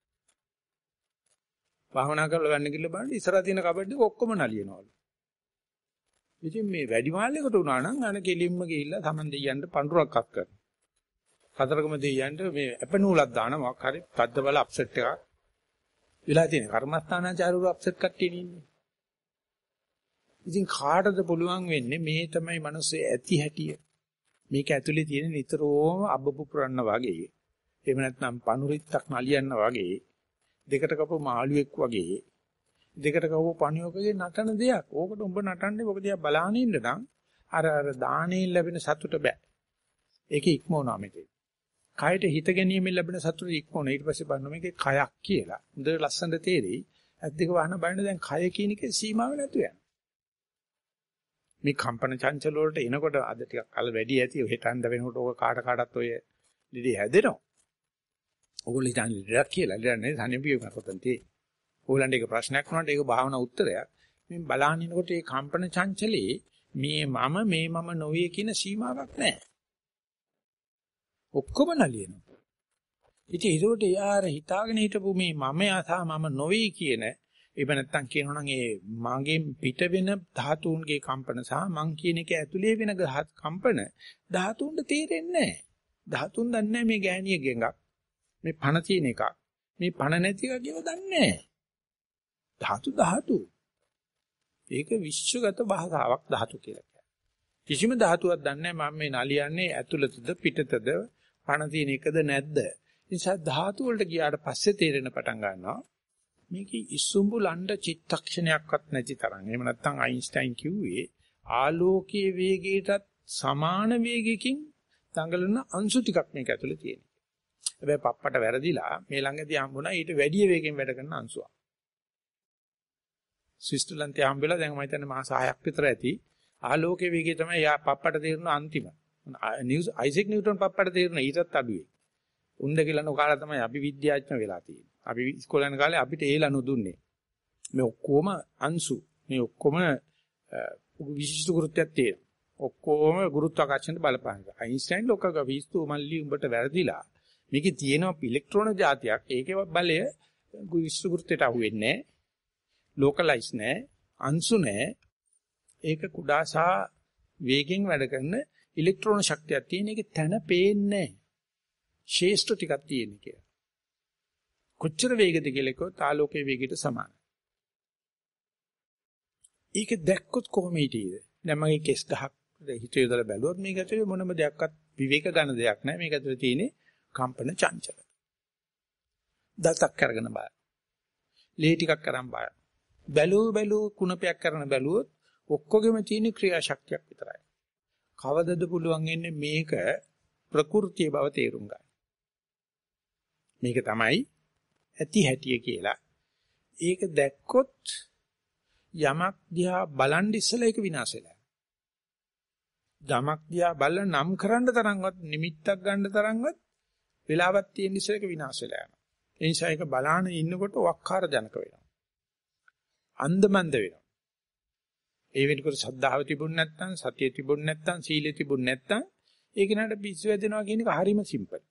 [SPEAKER 1] භාවනා කරලා ගන්න කිල්ල බලන්න ඉස්සරහ තියෙන කබඩ් එක ඔක්කොම නලියනවලු. ඉතින් මේ වැඩි මාල්ලයකට උනා නම් අන කෙලින්ම ගිහිල්ලා Taman දෙයියන්ට පඳුරක් අක් කරනවා. කතරගම දෙයියන්ට මේ අපනූලක් දානවා. මොකක් හරි තද්ද බල අප්සෙට් එකක්. විලා තියෙන කර්මස්ථානාචාරවල අප්සෙට් කට්ටිය ඉන්නේ. ඉතින් කාටද පුළුවන් වෙන්නේ මේ තමයි මිනිස්සේ ඇති හැටිය. මේක ඇතුලේ තියෙන නිතරම අබ්බපු පුරන්න වගේ. එහෙම නැත්නම් පනුරිත්තක් නලියන්න වගේ. දෙකට කපු මාළුවෙක් වගේ දෙකට කපු පණියෝකගේ නටන දෙයක්. ඕකට උඹ නටන්නේ මොකද දිහා බලාගෙන ඉන්න නම් අර දාණයෙන් ලැබෙන සතුට බෑ. ඒක ඉක්මවනවා මෙතේ. කයට හිත ගැනීමෙන් ලැබෙන සතුට ඉක්මවන. ඊට පස්සේ බලනවා මේකේ කයක් කියලා. හොඳට ලස්සනට තේරෙයි. ඇත් දෙක වහන බලන්න දැන් කය කියන එකේ සීමාව නැතු යනවා. මේ කම්පන චංචල වලට එනකොට අද ටිකක් කල වැඩි ඇති. හෙටන්ද වෙනකොට ඕක කාටත් ඔය ලිඩි හැදෙනවා. ඕගොල්ලෝ හිතන්නේ ලෙඩක් කියලා. ලෙඩ නෙවෙයි සනීපිය කරතන්ටි. ඕගොල්ලන්ට ඒක ප්‍රශ්නයක් වුණාට ඒක භාවනා උත්තරයක්. මේ බලහන් ඉනකොට මේ කම්පන චංචලේ මේ මම නොවේ කියන සීමාවක් නැහැ. ඔක්කොම නලියනවා. ඉතින් ඒකට යාර හිතාගෙන හිටපු මේ මම යසා මම නොවේ කියන එහෙම නැත්තම් කියනවනම් ඒ මගෙන් පිට වෙන ධාතුන්ගේ කම්පන සහ මං කියන එක ඇතුලේ වෙන කම්පන ධාතුන්ට තේරෙන්නේ නැහැ. ධාතුන් දන්නේ මේ ගෑණිය ගෙඟක්. මේ පණ තියෙන එක. මේ පණ නැති එක කියව දන්නේ නැහැ. ධාතු. ඒක විශ්වගත භාෂාවක් ධාතු කියලා කියනවා. කිසිම ධාතුවක් දන්නේ නැහැ මම මේ නලියන්නේ ඇතුළතද පිටතද පණ තියෙන එකද නැද්ද. ඒ නිසා ධාතු වලට ගියාට පස්සේ තේරෙන පටන් ගන්නවා. මේකේ ඉසුඹු ලණ්ඩ චිත්තක්ෂණයක්වත් නැති තරම්. එහෙම නැත්නම් අයින්ස්ටයින් කිව්වේ ආලෝකයේ වේගයටත් සමාන වේගයකින් දඟලන අංශු ටිකක් මේක ඇතුලේ තියෙනවා. හැබැයි පප්පට වැරදිලා මේ ළඟදී හම්බුණා ඊට වැඩි වේගෙන් වැඩ කරන අංශුවක්. ස්විට්සර්ලන්තේ හම්බෙලා දැන් මම හිතන්නේ මාස 6ක් විතර ඇති. ආලෝකයේ වේගය තමයි යා පප්පට තේරුණ අන්තිම. අයිසෙක් නිව්ටන් පප්පට තේරුණ ඊටත් අඩුවේ. උන්ද කියලා නොකාලා තමයි අපි විද්‍යාඥ වෙලා තියෙන්නේ. අපි ඉස්කෝලේ යන කාලේ අපිට ඒලා නොදුන්නේ. මේ ඔක්කොම අංශු මේ ඔක්කොම විශිෂ්ට කෘත්‍යයක් තියෙනවා. ඔක්කොම ගුරුත්වාකර්ෂණයට බලපාන. අයින්ස්ටයින් ලෝකක විශ්තු මල්ලි උඹට වැරදිලා. මේකේ තියෙන ඉලෙක්ට්‍රෝන જાතියක් ඒකේ බලය විශ්ව කෘත්‍යයට අහු වෙන්නේ නැහැ. ලෝකලයිස් නැහැ. අංශු නැහැ. ඒක කුඩා සහ වේගෙන් වැඩ කරන ඉලෙක්ට්‍රෝන ශක්තියක් තියෙන එකේ තන පේන්නේ නැහැ. ශේෂ්ඨ ටිකක් තියෙන කියලා. කොච්චර වේගද කියලා කිව්වොත් ආලෝකයේ වේගයට සමානයි. ඒක දැක්කොත් කොහොම හිටියේද? දැන් මගේ කෙස් ගහක් හිතේ දාලා බැලුවොත් මේක ඇතුලේ මොනම දෙයක්වත් විවේක ගන්න දෙයක් නැහැ. මේක ඇතුලේ තියෙන්නේ කම්පන චංචල. දතක් කරගෙන බලන්න. ලේ ටිකක් කරන් බලන්න. බැලූ කුණපයක් කරන බැලුවොත් ඔක්කොගෙම තියෙන ක්‍රියාශක්තියක් විතරයි. කවදද පුළුවන් ඉන්නේ මේක ප්‍රകൃතිය බව තේරුම් ගන්න. මේක තමයි ඇති හැටිය කියලා. ඒක දැක්කොත් යමක් දිහා බලන් ඉස්සලා ඒක විනාශ වෙලා. යමක් දිහා බලලා නම් කරන්න තරම්වත් නිමිත්තක් ගන්න තරම්වත් වෙලාවක් තියෙන නිසා ඒක විනාශ වෙලා යනවා. ඒ නිසා ඒක බලාන ඉන්නකොට වක්කාර ජනක වෙනවා. අන්දමන්ද වෙනවා. ඒ වෙනකොට ශ්‍රද්ධාව තිබුණ නැත්නම් සතිය තිබුණ නැත්නම් සීලෙ තිබුණ නැත්නම් ඒක නට පිස්සු වැදෙනවා කියන එක හරිම සිම්පල්.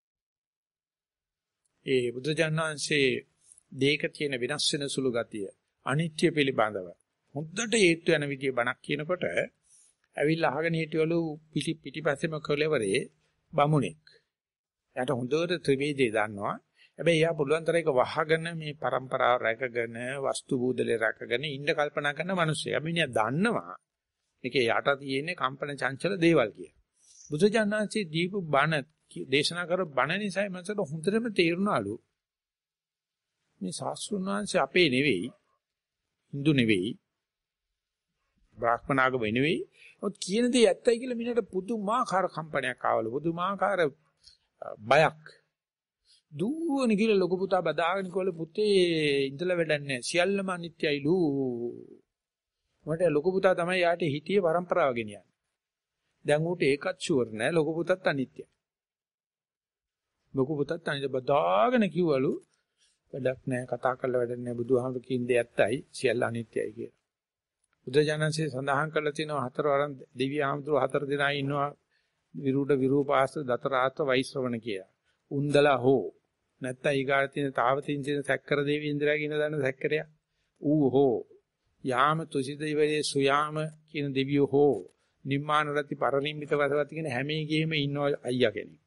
[SPEAKER 1] ඒ බුදුජානනාංශයේ දෙයක තියෙන වෙනස් වෙන සුළු ගතිය අනිත්‍ය පිළිබඳව හොඳට හේතු යන විදිය බණක් කියනකොට ඇවිල්ලා අහගෙන හිටියලු පිටිපස්සෙම කොලෙවරේ බමුණෙක්. එයාට හොඳට ත්‍රිවේදේ දන්නවා. හැබැයි එයා පුළුවන් තරම් ඒක වහගෙන මේ પરම්පරාව රැකගෙන වස්තු බූදලේ රැකගෙන ඉන්න කල්පනා කරන මිනිස්සු. අපි නිය දන්නවා. මේකේ යට තියෙන්නේ කම්පන චංචල දේවල් කිය. බුදුජානනාංශයේ දීපු බණ දේශනා කර බණ නිසායි මනසට හොඳටම තේරුණාලු. මේ ශාස්ත්‍රුන් වහන්සේ අපේ නෙවෙයි, Hindu නෙවෙයි, බ්‍රාහ්මනාගම නෙවෙයි. ඔත් කියන දේ ඇත්තයි කියලා මිනිහට පුදුමාකාර කම්පනයක් ආවලු. පුදුමාකාර බයක්. දුවන කියලා ලොකු පුතා බදාගෙන කොල්ල පුතේ ඉඳලා වැඩක් නැහැ. සියල්ලම අනිත්‍යයිලු. මට ලොකු පුතා තමයි යාට හිතියේ પરම්පරාව ගෙනියන්නේ. දැන් ඌට ඒකත් ෂුවර් නෑ ලොකු පුතත් අනිත්‍යයි. ලොකු පුතත් අනිත්‍ය බදාගෙන කිව්වලු වැඩක් නෑ කතා කරලා වැඩක් නෑ බුදුහාමුදුරු කියන්නේ ඇත්තයි සියල්ල අනිත්‍යයි කියලා. බුදුජානන්සේ සඳහන් කරලා තිනවා හතර වරන් දෙවි ආමතුරු හතර දෙනා ඉන්නවා විරුඩ විරූපාස දතරාත්ව වෛශ්‍රවණ කියලා. උන්දලා හෝ නැත්නම් ඊගාට තියෙන තාවතින් තියෙන සැක්කර දේවී ඉන්ද්‍රයා කියන දන්න සැක්කරය ඌ හෝ යාම තුසිත ඉවයේ සුයාම කියන දෙවියෝ හෝ නිම්මාන රති පරිනිම්මිත වසවති කියන හැම එකෙම ඉන්න අයියා කෙනෙක්.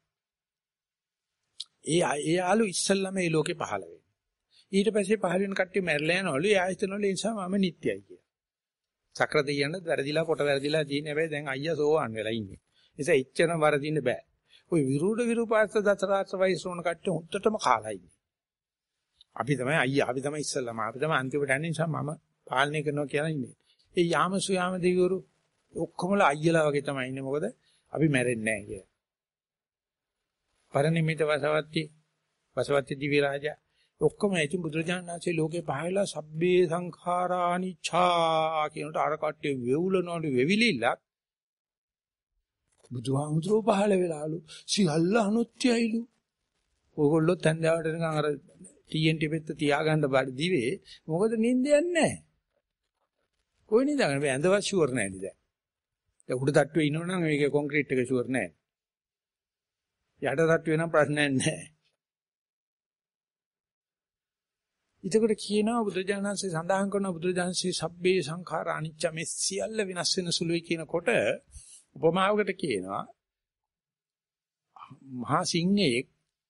[SPEAKER 1] ඒ ආලු ඉස්සල්ලාම මේ ලෝකේ පහළ වෙන්නේ. ඊට පස්සේ පහළ වෙන කට්ටිය මැරලා යනවලු. ඒ ආයතනවල ඒ නිසා මම නිට්ටයයි කියලා. සක්‍ර දෙයියන්ට වැරදිලා කොට වැරදිලා තියෙන හැබැයි දැන් අයියා සෝවාන් වෙලා ඉන්නේ. ඒ නිසා එච්චරම වරදින්න බෑ. ওই විරුඩ විරූපාස්ත දතරාත්‍ර වෛශ්‍රවණ කට්ටිය හොත්තටම කාලා ඉන්නේ. අපි තමයි අයියා අපි තමයි ඉස්සල්ලාම අපි තමයි අන්තිමට යන්නේ නිසා මම පාලනය කරනවා කියලා ඉන්නේ. ඒ යාම සුයාම දෙවිවරු ඔක්කොමලා අයියලා වගේ තමයි ඉන්නේ. මොකද අපි මැරෙන්නේ නැහැ කියලා. පරිනිම්මිත වසවති දිව්‍ය රාජා ඔක්කොම ඉතින් බුදුරජාණන් වහන්සේ ලෝකේ පහළලා සබ්බේ සංඛාරානිච්ඡා කියනට අර කට්ටිය වෙවුලනවලු වෙවිලිලා බුදුහාමුදුරුවෝ පහළ වෙලාලු සියල්ල අනුත්‍යයිලු. ඕගොල්ලෝ තැන්දාවට නිකන් අර TNT පෙත්ත තියාගන්න බඩ දිවේ මොකද නිින්දයක් නැහැ. කොයි නිදාගන්න බෑ ඇඳවත් ෂුවර් නැහැ නේද? දැන් උඩ තට්ටුවේ ඉන්නවනම් මේකේ කොන්ක්‍රීට් එක ෂුවර් නැහැ. යට තට්ටුවේ නම් ප්‍රශ්නයක් නැහැ. ඊටකොට කියනවා බුදුජානන්සේ සඳහන් කරන බුදුජානන්සේ සබ්බේ සංඛාර අනිච්ච මේ සියල්ල විනාශ වෙන සුළුයි කියනකොට උපමාවකට කියනවා මහා සිංහයෙක්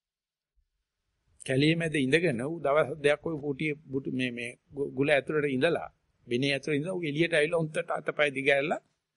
[SPEAKER 1] කැලිය මැද ඉඳගෙන ඌ දවස් දෙකක් ওই කුටියේ මේ ගුල ඇතුළට ඉඳලා බිනේ ඇතුළට ඉඳලා ඌ එළියට ඇවිල්ලා උන්ට අතපය දිගහැරලා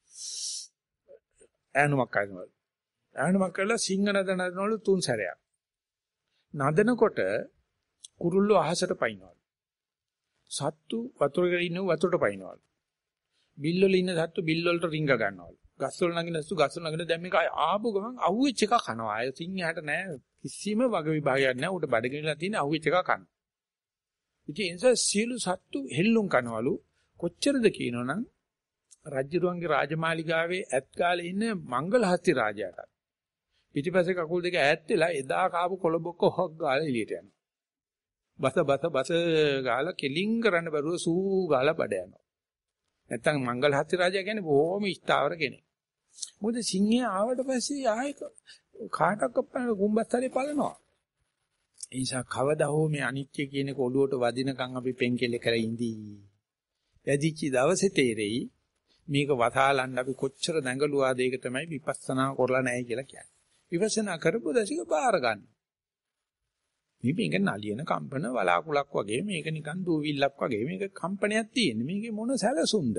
[SPEAKER 1] ඈනුමක් කරනවා. ඈනුමක් කරලා සිංහ නදනවලු 3 සැරයක්. නදනකොට කුරුල්ලෝ අහසට පයින්නවලු. සත්තු වතුරේ ඉන්න වතුරට පයින්නවලු. බිල්වල ඉන්න සත්තු බිල් වලට රිංග ගන්නවලු. ගස්වල නගින සත්තු ගස්වල නගින දැන් මේක ආපු ගමන් අහුවෙච්ච එක කනවා. අය සිංහයාට නෑ කිසිම වග විභාගයක් නෑ. උට බඩගිනලා තියෙන අහුවෙච්ච එක කනවා. ඉතින් ඒ නිසා සියලු සත්තු හෙල්ලුම් කනවලු. කොච්චරද කියනවනම් රජුරුවන්ගේ රාජමාලිගාවේ ඇත් ගාලේ ඉන්න මංගලහස්ති රාජයාට පිටිපස්සේ කකුල් දෙක ඈත් වෙලා එදා කාපු කොළබොක්ක හොක් ගාලා එළියට යනවා. බස ගාලා කෙලින් කරන්න බැරුව සූ ගාලා බඩ යනවා. නැත්තම් මංගලහස්ති රාජයා කියන්නේ බොහොම ස්ථාවර කෙනෙක්. මොකද සිංහයා ආවට පස්සේ ආයෙ කාටක් අප්පන කුඹස්තරේ පලනවා. ඒ නිසා කවදා හෝ මේ අනිත්‍ය කියන එක ඔළුවට වදිනකන් අපි පෙන්කෙල කරලා ඉඳී. වැඩිචි දවසේ තේරෙයි මේක වතාලන්න අපි කොච්චර දැඟලුවාද ඒක තමයි විපස්සනා කරලා නැහැ කියලා කියන්නේ. විපස්සනා කරපු දසික බාර ගන්න. මේක නලියන කම්පන වලාකුලක් වගේ මේක නිකන් දූවිල්ලක් වගේ මේක කම්පනයක් තියෙන්නේ. මේකේ මොන සැලසුම්ද?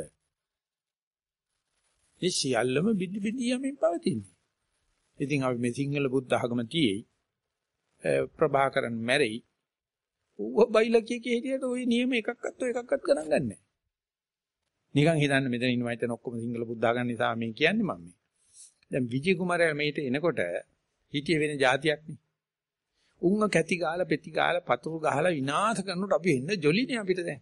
[SPEAKER 1] ඒ සියල්ලම බිඩි බිඩි යමින් පවතින්නේ. ඉතින් අපි මේ සිංහල බුද්ධ ආගම තියේ ප්‍රභාකරන් මැරෙයි. ඌව බයිලා කිය හිටියට ওই නියම එකක්වත් ගණන් ගන්නෑ. නිකන් හිතන්න මෙතන ඉන්න මයිතන ඔක්කොම සිංහල බුද්ධ ආගම නිසා මේ කියන්නේ මම මේ. දැන් විජේ කුමාරයා මේිට එනකොට හිටියේ වෙන જાතියක් නේ. උංග කැටි ගාලා පෙති ගාලා පතුරු ගහලා විනාශ කරනකොට අපි එන්න ජොලිනේ අපිට දැන්.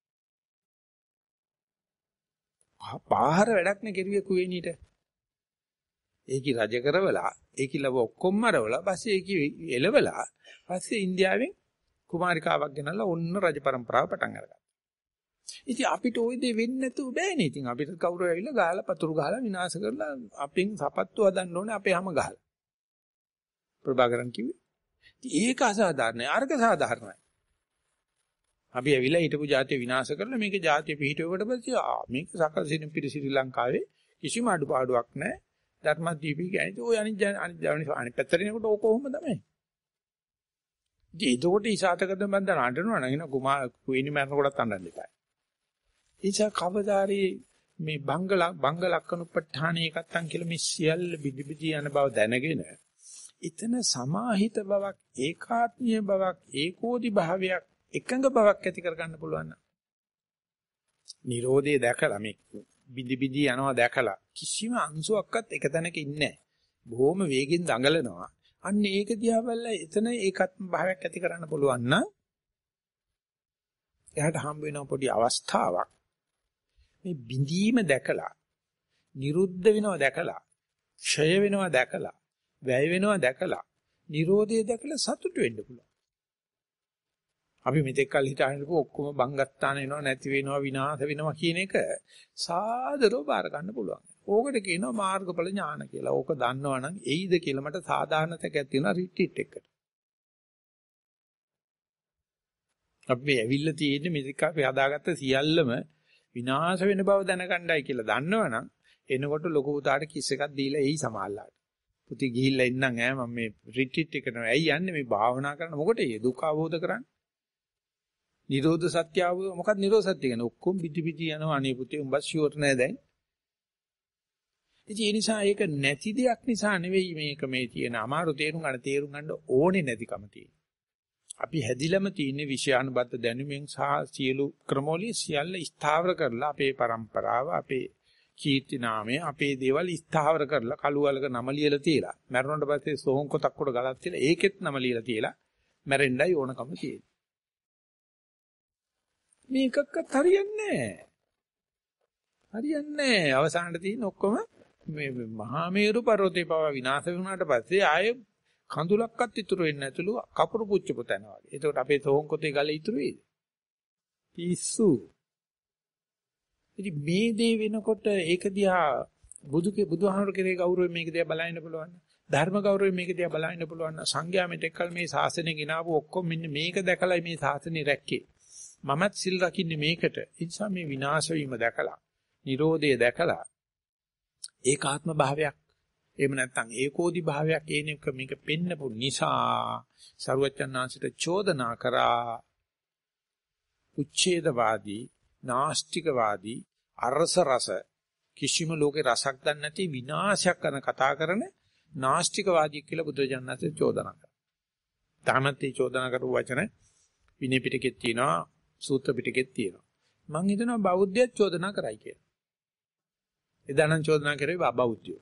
[SPEAKER 1] පාහර වැඩක් නේ කෙරුවේ කුවේණීට. ඒකි රජ කරවලා ඒකි ලව ඔක්කොම මරවලා පස්සේ ඒකි එලවලා පස්සේ ඉන්දියාවෙන් කුමාරිකාවක් ගෙනල්ලා ඔන්න රජ પરම්පරාව පටන් අරගත්තා. ඉතින් අපිට ওই දේ වෙන්නේ නැතුව බෑනේ. ඉතින් අපිට කවුරු ඇවිල්ලා ගාලා පතුරු ගහලා විනාශ කරලා අපෙන් සපත්තු හදන්න ඕනේ අපේ හැම ගහලා. ප්‍රභාකරන් කිව්වේ. ඉතින් ඒක අසාධාරණයි. අර්ග සාධාරණයි. අපි ඇවිල්ලා හිටපු ජාතිය විනාශ කරලා මේක ජාතිය පිහිටුවකට පස්සේ මේක සකල සිරිපිරි ශ්‍රී ලංකාවේ කිසිම අඩුපාඩුවක් නැහැ. ධර්මදීපී කියන්නේ ඔය අනිත් පැත්තට එනකොට ඕක කොහොම තමයි. ඉතින් ඒකට ඉසాతකද බන්දන අඬනවා නම් එන කුයිනි මරනකොටත් අඬන්න එපා. ඉතින් කවදාරි මේ බංග ලක්කනුප්පඨාන එකත්තන් කියලා මේ සියල්ල බිදි බිදි යන බව දැනගෙන එතන සමාහිත බවක් ඒකාත්මීය බවක් ඒකෝදි භාවයක් එකඟ බවක් ඇති කරගන්න පුළුවන් නම් Nirodhe දැකලා මේ බිදි බිදි යනවා දැකලා කිසිම අංශුවක්වත් එක තැනක ඉන්නේ නැහැ. බොහොම වේගෙන් දඟලනවා. අන්න ඒක දිහා බලලා එතන ඒකත්ම භාවයක් ඇති කරන්න පුළුවන් නම් එයාට හම්බ වෙන පොඩි අවස්ථාවක් මේ බිඳීම දැකලා නිරුද්ධ වෙනවා දැකලා ක්ෂය වෙනවා දැකලා වැය වෙනවා දැකලා Nirodhe දැකලා සතුට වෙන්න පුළුවන්. අපි මෙතෙක් කල් හිතාගෙන ඉපු ඔක්කොම බංගත්තාන වෙනවා නැති වෙනවා විනාශ වෙනවා කියන එක සාදරව බාර ගන්න පුළුවන්. ඕකට කියනවා මාර්ගඵල ඥාන කියලා. ඕක දන්නවනම් එයිද කියලා මට සාධාරණතක් තියෙනවා රිට්‍රීට් එකකට. අපි ඇවිල්ලා තියෙන්නේ මෙතෙක් අපි හදාගත්ත සියල්ලම විනාශ වෙන බව දැනගන්නයි කියලා දන්නවනම් එනකොට ලොකු පුතාට කිස් එකක් දීලා එයි සමාල්ලාට. පුති ගිහිල්ලා ඉන්නම් ඈ මම මේ රිට්‍රීට් එකට නෝ. ඇයි යන්නේ මේ භාවනා කරන මොකටද? දුක අවබෝධ කරන්නේ. නිරෝධ සත්‍ය අවබෝධ මොකක්ද නිරෝධ සත්‍ය කියන්නේ? ඔක්කොම පිටි පිටි යනවා අනේ පුතේ උඹ ෂුවර් නෑ දැන්. ඉතින් ඒ නිසා ඒක නැති දෙයක් නිසා නෙවෙයි මේක මේ තියෙන අමාරු තේරුම් ගන්න ඕනේ නැතිකම තියෙන. අපි හැදිලම තියෙන විෂයානුබද්ධ දැනුමෙන් සහ සියලු ක්‍රමවලින් සියල්ල ස්ථාවර කරලා අපේ પરම්පරාව අපේ කීර්ති නාමය අපේ දේවල් ස්ථාවර කරලා කළුවලක නම ලියලා තියලා මැරුණාට පස්සේ සෝංකොතක් උඩ ගලක් තියලා ඒකෙත් නම ලියලා තියලා මැරෙන්නයි ඕනකම තියෙන්නේ. මේකක්වත් හරියන්නේ නැහැ. අවසානට තියෙන ඔක්කොම මේ මහා මේරු පර්වතේ පව විනාශ වුණාට පස්සේ ආයේ කඳුලක්වත් ඉතුරු වෙන්නේ නැතුළු කපුරු පුච්ච පුතනවා වගේ. එතකොට අපේ සෝංකොතේ ගල ඉතුරු වෙයිද? පිස්සු. ඉතින් මේ දේ වෙනකොට ඒක දිහා බුදුහාමර කෙරේ ගෞරවයෙන් මේක දිහා බලන්න පුළුවන්. ධර්ම ගෞරවයෙන් මේක දිහා බලන්න පුළුවන්. සංඝයා මෙතෙක්කල් මේ ශාසනය ගෙනාවු ඔක්කොම මෙන්න මේක දැකලා මේ ශාසනය රැක්කේ. මමත් සිල් රකින්නේ මේකට. ඒ නිසා මේ විනාශ වීම දැකලා, Nirodhe දැකලා ඒකාත්ම භාවයක් එහෙම නැත්නම් ඒකෝදි භාවයක් එනක මේක පෙන්නපු නිසා සරුවචනාංශිත චෝදනා කරා උච්ඡේදවාදී නාස්තිකවාදී අරස රස කිසිම ලෝකේ රසක් දන්නේ නැති විනාශයක් කරන කතා කරන නාස්තිකවාදී කියලා බුදුජානනාංශිත චෝදනා කරා. තාමත් චෝදනා කරපු වචන විනය පිටකෙත් තියෙනවා සූත්‍ර පිටකෙත් තියෙනවා. මම හිතනවා බෞද්ධයත් චෝදනා කරයි කියලා. එදානම් චෝදනා කරේ බෞද්ධයෝ.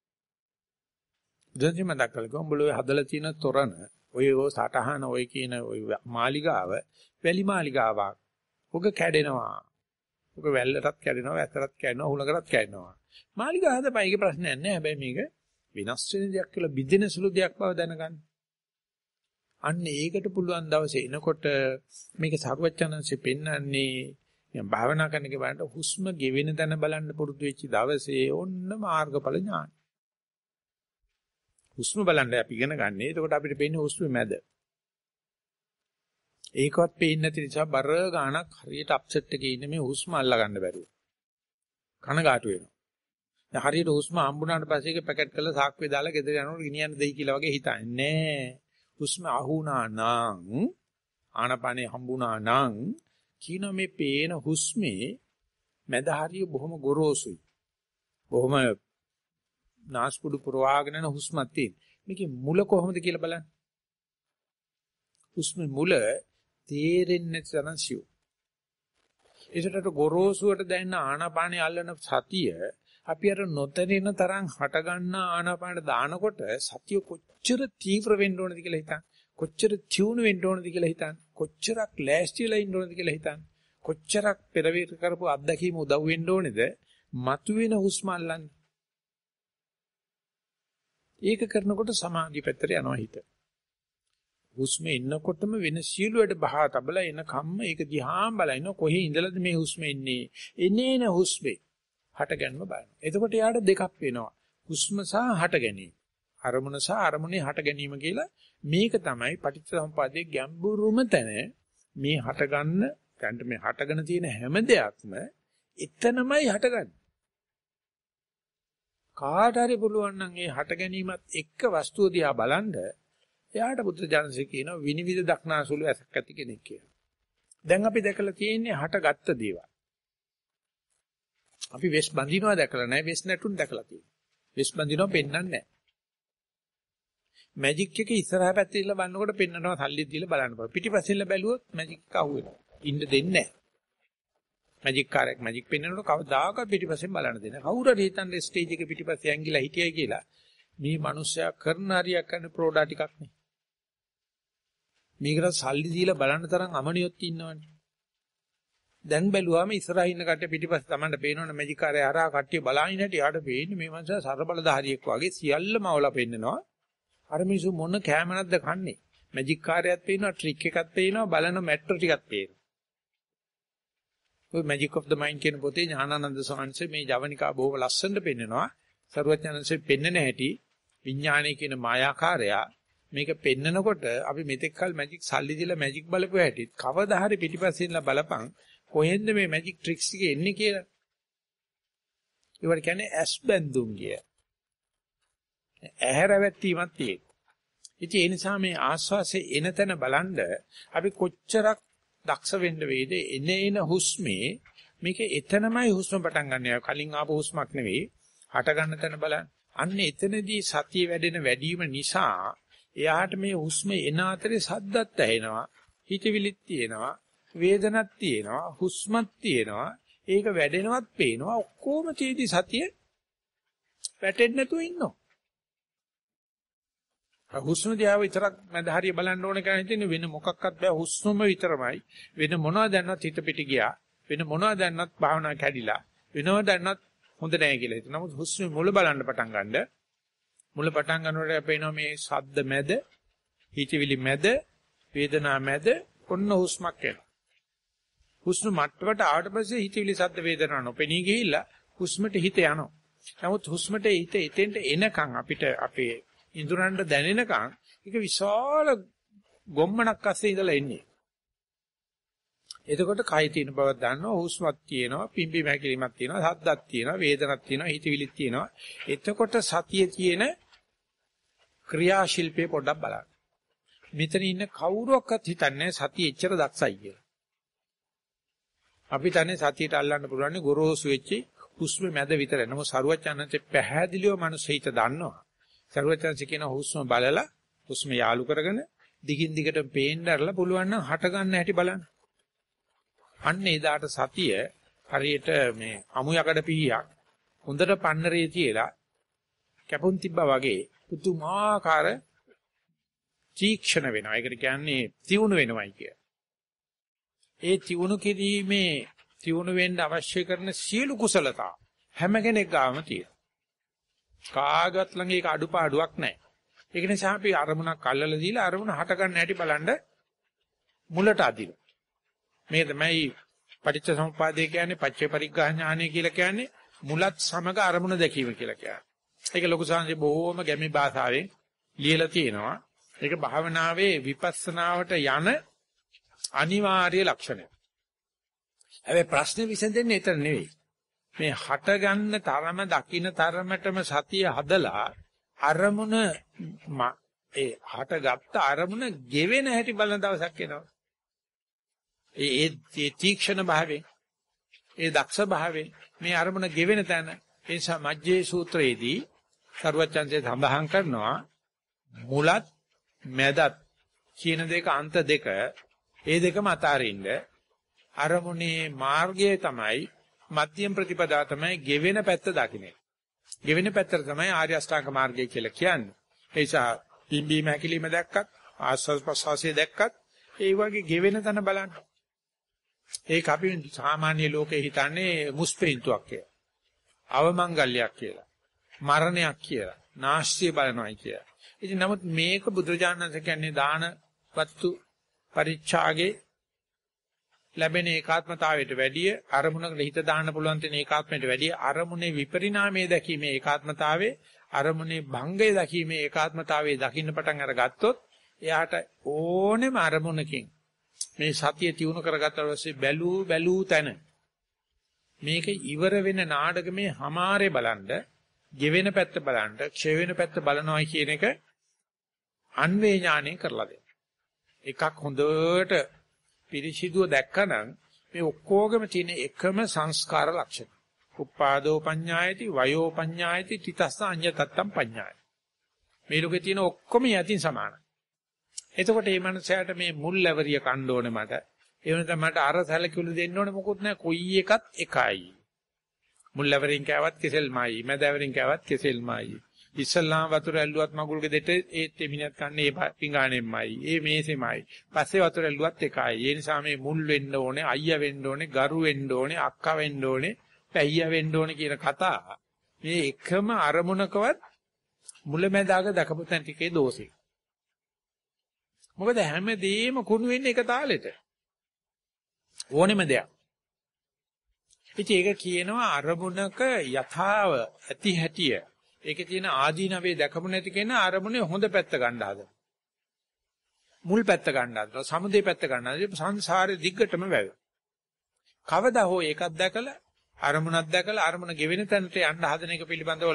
[SPEAKER 1] දැන් මතක් කළා උඹලෝ හදලා තියෙන තොරණ ඔය සටහන ඔය කියන ඔය මාලිගාව වැලි මාලිගාවක්. ඔක කැඩෙනවා. ඔක වැල්ලටත් කැඩෙනවා, වැස්සටත් කැඩෙනවා, හුලකටත් කැඩෙනවා. මාලිගාව හදපයි ඒකේ ප්‍රශ්නයක් නෑ. හැබැයි මේක විනාශ වෙන දෙයක් කියලා බිඳෙන සුළු දෙයක් බව දැනගන්න. අන්න ඒකට පුළුවන් දවසේ එනකොට මේක සරුවචනන්සේ පෙන්වන්නේ මම භාවනා කරන එක බලන්න හුස්ම ගෙවෙන තැන බලන්න පුරුදු වෙච්ච දවසේ ඔන්න මාර්ගඵල ඥාන. හුස්ම බලන්න අපි ඉගෙන ගන්න. එතකොට අපිට පේන්නේ හුස්මේ මැද. ඒකවත් පේන්නේ නැති නිසා බර ගානක් හරියට අප්සෙට් එකේ ඉන්න මේ හුස්ම අල්ලා ගන්න බැරුව. කනගාටු වෙනවා. දැන් හරියට හුස්ම හම්බුනාට පස්සේ ඒක පැකට් කරලා සාක්කුවේ දාලා ගෙදර යනකොට ගෙනියන්න දෙයි කියලා වගේ හිතන්නේ නෑ. හුස්ම අහුණා නම් ආනපනේ හම්බුණා නම් කියන මේ පේන හුස්මේ මැද හරිය බොහොම ගොරෝසුයි. බොහොම නාස්පුඩු පුරවාගෙන යන හුස්මක් තියෙන. මේකේ මුල කොහොමද කියලා බලන්න. හුස්මේ මුල තේරෙන්නේ නැති තරම් සියුම්. ඒකට ගොරෝසුවට දැනෙන ආනාපානිය අල්ලන සතිය අපි අර නොතරින තරම් හට ගන්න ආනාපානට දානකොට සතිය කොච්චර තීව්‍ර වෙන්න ඕනද කියලා හිතන්න. කොච්චර ටියුන් වෙන්න ඕනද කියලා හිතන්න. කොච්චරක් ලෑස්තිලා ඉන්න ඕනද කියලා හිතන්න. කොච්චරක් පෙරවිර කරපු අත්දැකීම උදව් වෙන්න ඕනේද මතුවෙන හුස්ම අල්ලන්න. ඒක කරනකොට සමාධිය පැත්තට යනවා හිත. හුස්ම එන්නකොටම වෙන සියලුවට බහා තබලා එන කම්ම ඒක දිහාම බලන කොහේ ඉඳලාද මේ හුස්ම එන්නේ? එනේන හුස්මේ හට ගැනීම බලන්න. එතකොට යාට දෙකක් වෙනවා. හුස්ම සහ හට ගැනීම. අරමුණ සහ අරමුණේ හට ගැනීම කියලා මේක තමයි පටිච්චසමුප්පාදයේ ගැඹුරුම තැන. මේ හට ගන්න දැන් මේ හටගෙන තියෙන හැම දෙයක්ම එතනමයි හටගන්නේ. කාට හරි පුළුවන් නම් ඒ හට ගැනීමත් එක්ක වස්තුව දිහා බලන්න එයාට බුද්ධ ජානසී කියනවා විනිවිද දක්නාසුළු ඇසක් ඇති කෙනෙක් කියලා. දැන් අපි දැකලා තියෙන්නේ හටගත්ත දේවල්. අපි වෙස් බඳිනවා දැකලා නැහැ, වෙස් නැටුම් දැකලා තියෙනවා. වෙස් බඳිනවා පෙන්වන්නේ නැහැ. මැජික් එක ඉස්සරහා පැත්තේ ඉඳලා බලනකොට පෙන්වනවා සල්ලි දීලා බලන්න බෑ. පිටිපස්සෙන් බැලුවොත් මැජික් එක අහුවෙනවා. ඉන්න දෙන්නේ නැහැ. මැජික් කාර්යයක් මැජික් පෙන්වනකොට කවදාකවත් පිටිපස්සෙන් බලන්න දෙන්නේ නැහැ. කවුරු හරි හිතන්නේ ස්ටේජ් එකේ පිටිපස්සේ ඇංගිලා හිටියයි කියලා. මේ මිනිස්සයා කරන හරියක් කරන ප්‍රෝඩා ටිකක් නේ. මේකට සල්ලි දීලා බලන්න තරම් අමනියොත් ඉන්නවනේ. දැන් බැලුවාම ඉස්සරහා ඉන්න කට්ටිය පිටිපස්සේ Tamanට පේනවනේ මැජික් කාර්යය හරහා කට්ටිය බලාගෙන හිටිය යාට පේන්නේ මේ මනුස්සයා සරබලධාරියෙක් වගේ සියල්ලම අවලා පෙන්නනවා. අර මිනිස්සු මොන කෑමනක්ද කන්නේ? මැජික් කාර්යයක් පේනවා, ට්‍රික් එකක් පේනවා, බලන මැට්‍රෝ ටිකක් පේනවා. ඔය Magic of the Mind කියන පොතේ ඥානানন্দ සෝන්සේ මේ ජවනිකා බොහොම ලස්සනට පෙන්නනවා. සරුවඥාන්සේ පෙන්නන හැටි විඥානයේ කියන මායාකාරය මේක පෙන්නකොට අපි මෙතෙක් කල මැජික් සල්ලි දීලා මැජික් බලපු හැටි කවදා හරි පිටිපස්සෙන්ලා බලපන් කොහෙන්ද මේ මැජික් ට්‍රික්ස් ටික එන්නේ කියලා. ඒවට කියන්නේ ඇස් බැඳුම් කිය. ඇහැර වැටීමක් තියෙන. ඉතින් ඒ නිසා මේ ආස්වාසේ එන තැන බලන්ඩ අපි කොච්චරක් දක්ෂ වෙන්න වේද එන හුස්මේ මේක එතනමයි හුස්ම පටන් ගන්න. කලින් ආපු හුස්මක් නෙවෙයි හට ගන්න තැන බලන්න. අන්න එතනදී සතිය වැඩෙන වැඩිම නිසා එයාට මේ හුස්ම එන අතරේ සද්දත් ඇහෙනවා, හිතවිලිත් තියෙනවා, වේදනක් තියෙනවා, හුස්මත් තියෙනවා. ඒක වැඩෙනවත් පේනවා. ඔක්කොම තියදී සතිය වැටෙන්නේ නැතුව ඉන්නවා. හුස්ම දිහා විතරක් මැද හරිය බලන්න ඕන කියලා හිතන්නේ වෙන මොකක්වත් බෑ. හුස්මම විතරමයි. වෙන මොනවද දැන්නත් හිත පිට ගියා. වෙන මොනවද දැන්නත් භාවනා කැඩිලා. වෙනවද දැන්නත් හොඳ නැහැ කියලා හිතන. නමුත් හුස්මේ මුල බලන්න පටන් ගන්නද මුල පටන් ගන්නකොට පේනවා මේ ශබ්ද මැද, හිතවිලි මැද, වේදනා මැද ඔන්න හුස්මක් එනවා. හුස්ම මට්ටමට ආවට පස්සේ හිතවිලි ශබ්ද වේදනා නොපෙනී ගිහිල්ලා හුස්මට හිත යනවා. නමුත් හුස්මට හිත එතෙන්ට එනකන් අපිට අපේ ඉඳුරන්ට දැනෙනකන් ඒක විශාල ගොම්මනක් අස්සේ ඉඳලා එන්නේ. එතකොට කය තියෙන බව දන්නවා, හුස්මක් තියෙනවා, පිම්බි මැකිලිමක් තියෙනවා, හද්දක් තියෙනවා, වේදනක් තියෙනවා, හිතවිලිත් තියෙනවා. එතකොට සතියේ තියෙන ක්‍රියාශීල්පේ පොඩ්ඩක් බලන්න. මෙතන ඉන්න කවුරුවක්වත් හිතන්නේ සතිය එච්චර දක්ෂයි කියලා. අපි තනේ සතියට අල්ලන්න පුළුවන් ගොරෝසු වෙච්චි හුස්මේ මැද විතරයි. නමුත් සරුවචනන්සේ පැහැදිලිව මනුස්ස හිත දන්නවා. සරුවචනන්සේ කියන හුස්ම බලලා හුස්ම යාලු කරගෙන දිගින් දිගට පේන්න ඇරලා පුළුවන් නම් හට ගන්න හැටි බලන්න. අන්න එදාට සතිය හරියට මේ අමු යකඩ පීයක් හොඳට පන්නරේ තියලා කැපුම් තිබ්බා වගේ පුදුමාකාර තීක්ෂණ වෙනවා. ඒකට කියන්නේ තියුණු වෙනවයි කිය. ඒ තියුණු කිරීමේ තියුණු වෙන්න අවශ්‍ය කරන සියලු කුසලතා හැම කෙනෙක් ගාම තියෙනවා. කාගවත් ළඟ ඒක අඩුපාඩුවක් නැහැ. ඒක නිසා අපි අරමුණක් අල්ලලා දීලා අරමුණ හට ගන්න හැටි බලන්න මුලට අදිනවා. මේ තමයි පටිච්චසමුප්පාදය කියන්නේ පච්චේ පරිග්‍රහ ඥානය කියලා කියන්නේ මුලත් සමග අරමුණ දැකීම කියලා කියන්නේ. ඒක ලොකු සංහසේ බොහෝම ගැමි භාෂාවෙන් ලියලා තියෙනවා. ඒක භාවනාවේ විපස්සනාවට යන අනිවාර්ය ලක්ෂණය. හැබැයි ප්‍රශ්නේ විසඳෙන්නේ ඒතර නෙවෙයි. මේ හට ගන්න තරම දකින්න තරමටම සතිය හදලා අරමුණ ඒ හටගත්ත අරමුණ ගෙවෙන හැටි බලන දවසක් එනවා. ඒ තීක්ෂණ භාවයෙන් ඒ දක්ෂ භාවයෙන් මේ අරමුණ ගෙවෙන තැන ඒ නිසා මජ්ජේ සූත්‍රයේදී සර්වචන්සේ සඳහන් කරනවා මුලත් මැදත් කියන දෙක අන්ත දෙක ඒ දෙකම අතාරින්න අරමුණේ මාර්ගය තමයි මධ්‍යම ප්‍රතිපදා තමයි ගෙවෙන පැත්ත දකින්නේ. ගෙවෙන පැත්තට තමයි ආර්ය අෂ්ටාංග මාර්ගය කියලා කියන්නේ. ඒ නිසා පිම්බීම හැකිලිම දැක්කත් ආස්වාද ප්‍රසවාසය දැක්කත් ඒ වගේ ගෙවෙන තැන බලන්න. ඒක අපි සාමාන්‍ය ලෝකේ හිතන්නේ මුස්පෙන්තුවක් කියලා. අවමංගල්‍යයක් කියලා. මරණයක් කියලා. නාස්තිය බලනවායි කියලා. ඉතින් නමුත් මේක බුදුරජාණන් වහන්සේ කියන්නේ දාන වස්තු පරිච්ඡාගේ ලැබෙන ඒකාත්මතාවයට වැඩිය අරමුණකට හිත දාන්න පුළුවන් තියෙන ඒකාත්මයට වැඩිය අරමුණේ විපරිණාමයේ දැකීමේ ඒකාත්මතාවයේ අරමුණේ භංගය දැකීමේ ඒකාත්මතාවයේ දකින්න පටන් අරගත්තොත් එයාට ඕනෙම අරමුණකින් මේ සතිය තියුණු කරගත්තා පස්සේ බැලූ තැන මේක ඉවර වෙන නාටකමේ හමාරේ බලන්න, ගෙවෙන පැත්ත බලන්න, ක්ෂය වෙන පැත්ත බලනවා කියන එක අන්වේ ඥාණය කරලා දෙන්න. එකක් හොඳට පිරිසිදුව දැක්කනම් මේ ඔක්කොගෙම තියෙන එකම සංස්කාර ලක්ෂණ. උපාදෝ පඤ්ඤායති, වයෝ පඤ්ඤායති, තිතස්ස අඤ්ඤතත්තම් පඤ්ඤායති. මේ ලෝකේ තියෙන ඔක්කොම යතින් සමානයි. එතකොට මේ මනුස්සයාට මේ මුල් ලැබරිය කන්න ඕනේ මට. ඒ වෙනත මට අර සැලකිලි දෙන්න ඕනේ මොකුත් නැහැ. කොයි එකත් එකයි. මුල් ලැබරින් කෑවත් කෙසෙල්මයි, මැද ලැබරින් කෑවත් කෙසෙල්මයි. ඉස්සල්ලාම වතුර ඇල්ලුවත් මගුල් ගෙදෙට ඒත් එමිණියත් කන්නේ ඒ පිඟානෙම්මයි. ඒ මේසෙමයි. පස්සේ වතුර ඇල්ලුවත් එකයි. ඒ නිසා මේ මුල් වෙන්න ඕනේ, අයියා වෙන්න ඕනේ, ගරු වෙන්න ඕනේ, අක්කා වෙන්න ඕනේ, පැහියා වෙන්න ඕනේ කියන කතා මේ එකම අරමුණකවත් මුලැමැදාක දකපු තැන ටිකේ දෝෂේ. මොකද හැමදේම කුණු වෙන්නේ එක තාලෙට. ඕනෙම දෙයක්. ඉතින් ඒක කියනවා අරමුණක යථාව ඇති හැටිය. ඒකේ තියෙන ආදීනවේ දැකපු නැති කෙනා අරමුණේ හොඳ පැත්ත ගන්න හදනවා. මුල් පැත්ත ගන්න හදනවා. සමුදේ පැත්ත ගන්න හදනවා. සංසාරේ දිග්ගටම වැවෙනවා. කවදා හෝ ඒකක් දැකලා අරමුණක් දැකලා අරමුණ ගෙවෙන තැනට යන්න හදන එක පිළිබඳව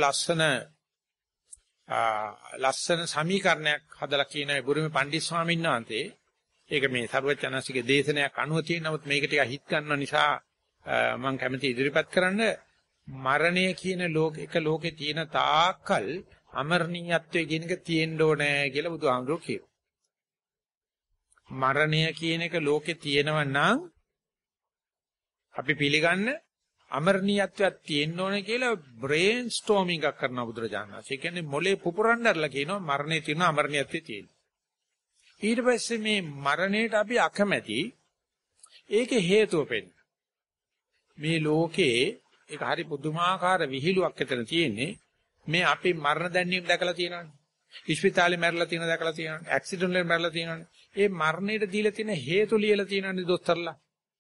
[SPEAKER 1] ලස්සන සමීකරණයක් හදලා කියන බුරුමේ පණ්ඩිත් ස්වාමීන් වහන්සේ ඒක මේ සරුවචනසිකේ දේශනයක් අනුව තියෙන නමුත් මේක ටික හිත ගන්න නිසා මම කැමති ඉදිරිපත් කරන්න මරණය කියන ලෝකේ තියෙන තාක්කල් අමරණීයත්වයේ කියන එක තියෙන්න ඕනේ කියලා බුදුහාමුදුරුවෝ කියනවා. මරණය කියන එක ලෝකේ තියෙනවා නම් අපි පිළිගන්න අමරණීයත්වයක් තියෙන්න ඕනේ කියලා බ්‍රේන් ස්ටෝමින් එකක් කරනවා බුදුරජාණන් වහන්සේ. ඒ කියන්නේ මොලේ පුපුරන්නදලා කියනවා මරණය තියෙනවා අමරණීයත්වය තියෙනවා. ඊට පස්සේ මේ මරණයට අපි අකමැති ඒකේ හේතුව පෙන්න. මේ ලෝකේ ඒක හරි පුදුමාකාර විහිළුවක් ඇතන තියෙන්නේ. මේ අපි මරණ දැන්වීම දැකලා තියෙනවනේ. ඉස්පිතාලේ මැරලා තියෙන දැකලා තියෙනවනේ. ඇක්සිඩන්ට් වලින් මැරලා තියෙනවනේ. ඒ මරණයට දීලා තියෙන හේතු ලියලා තියෙනවනේ දොස්තරලා.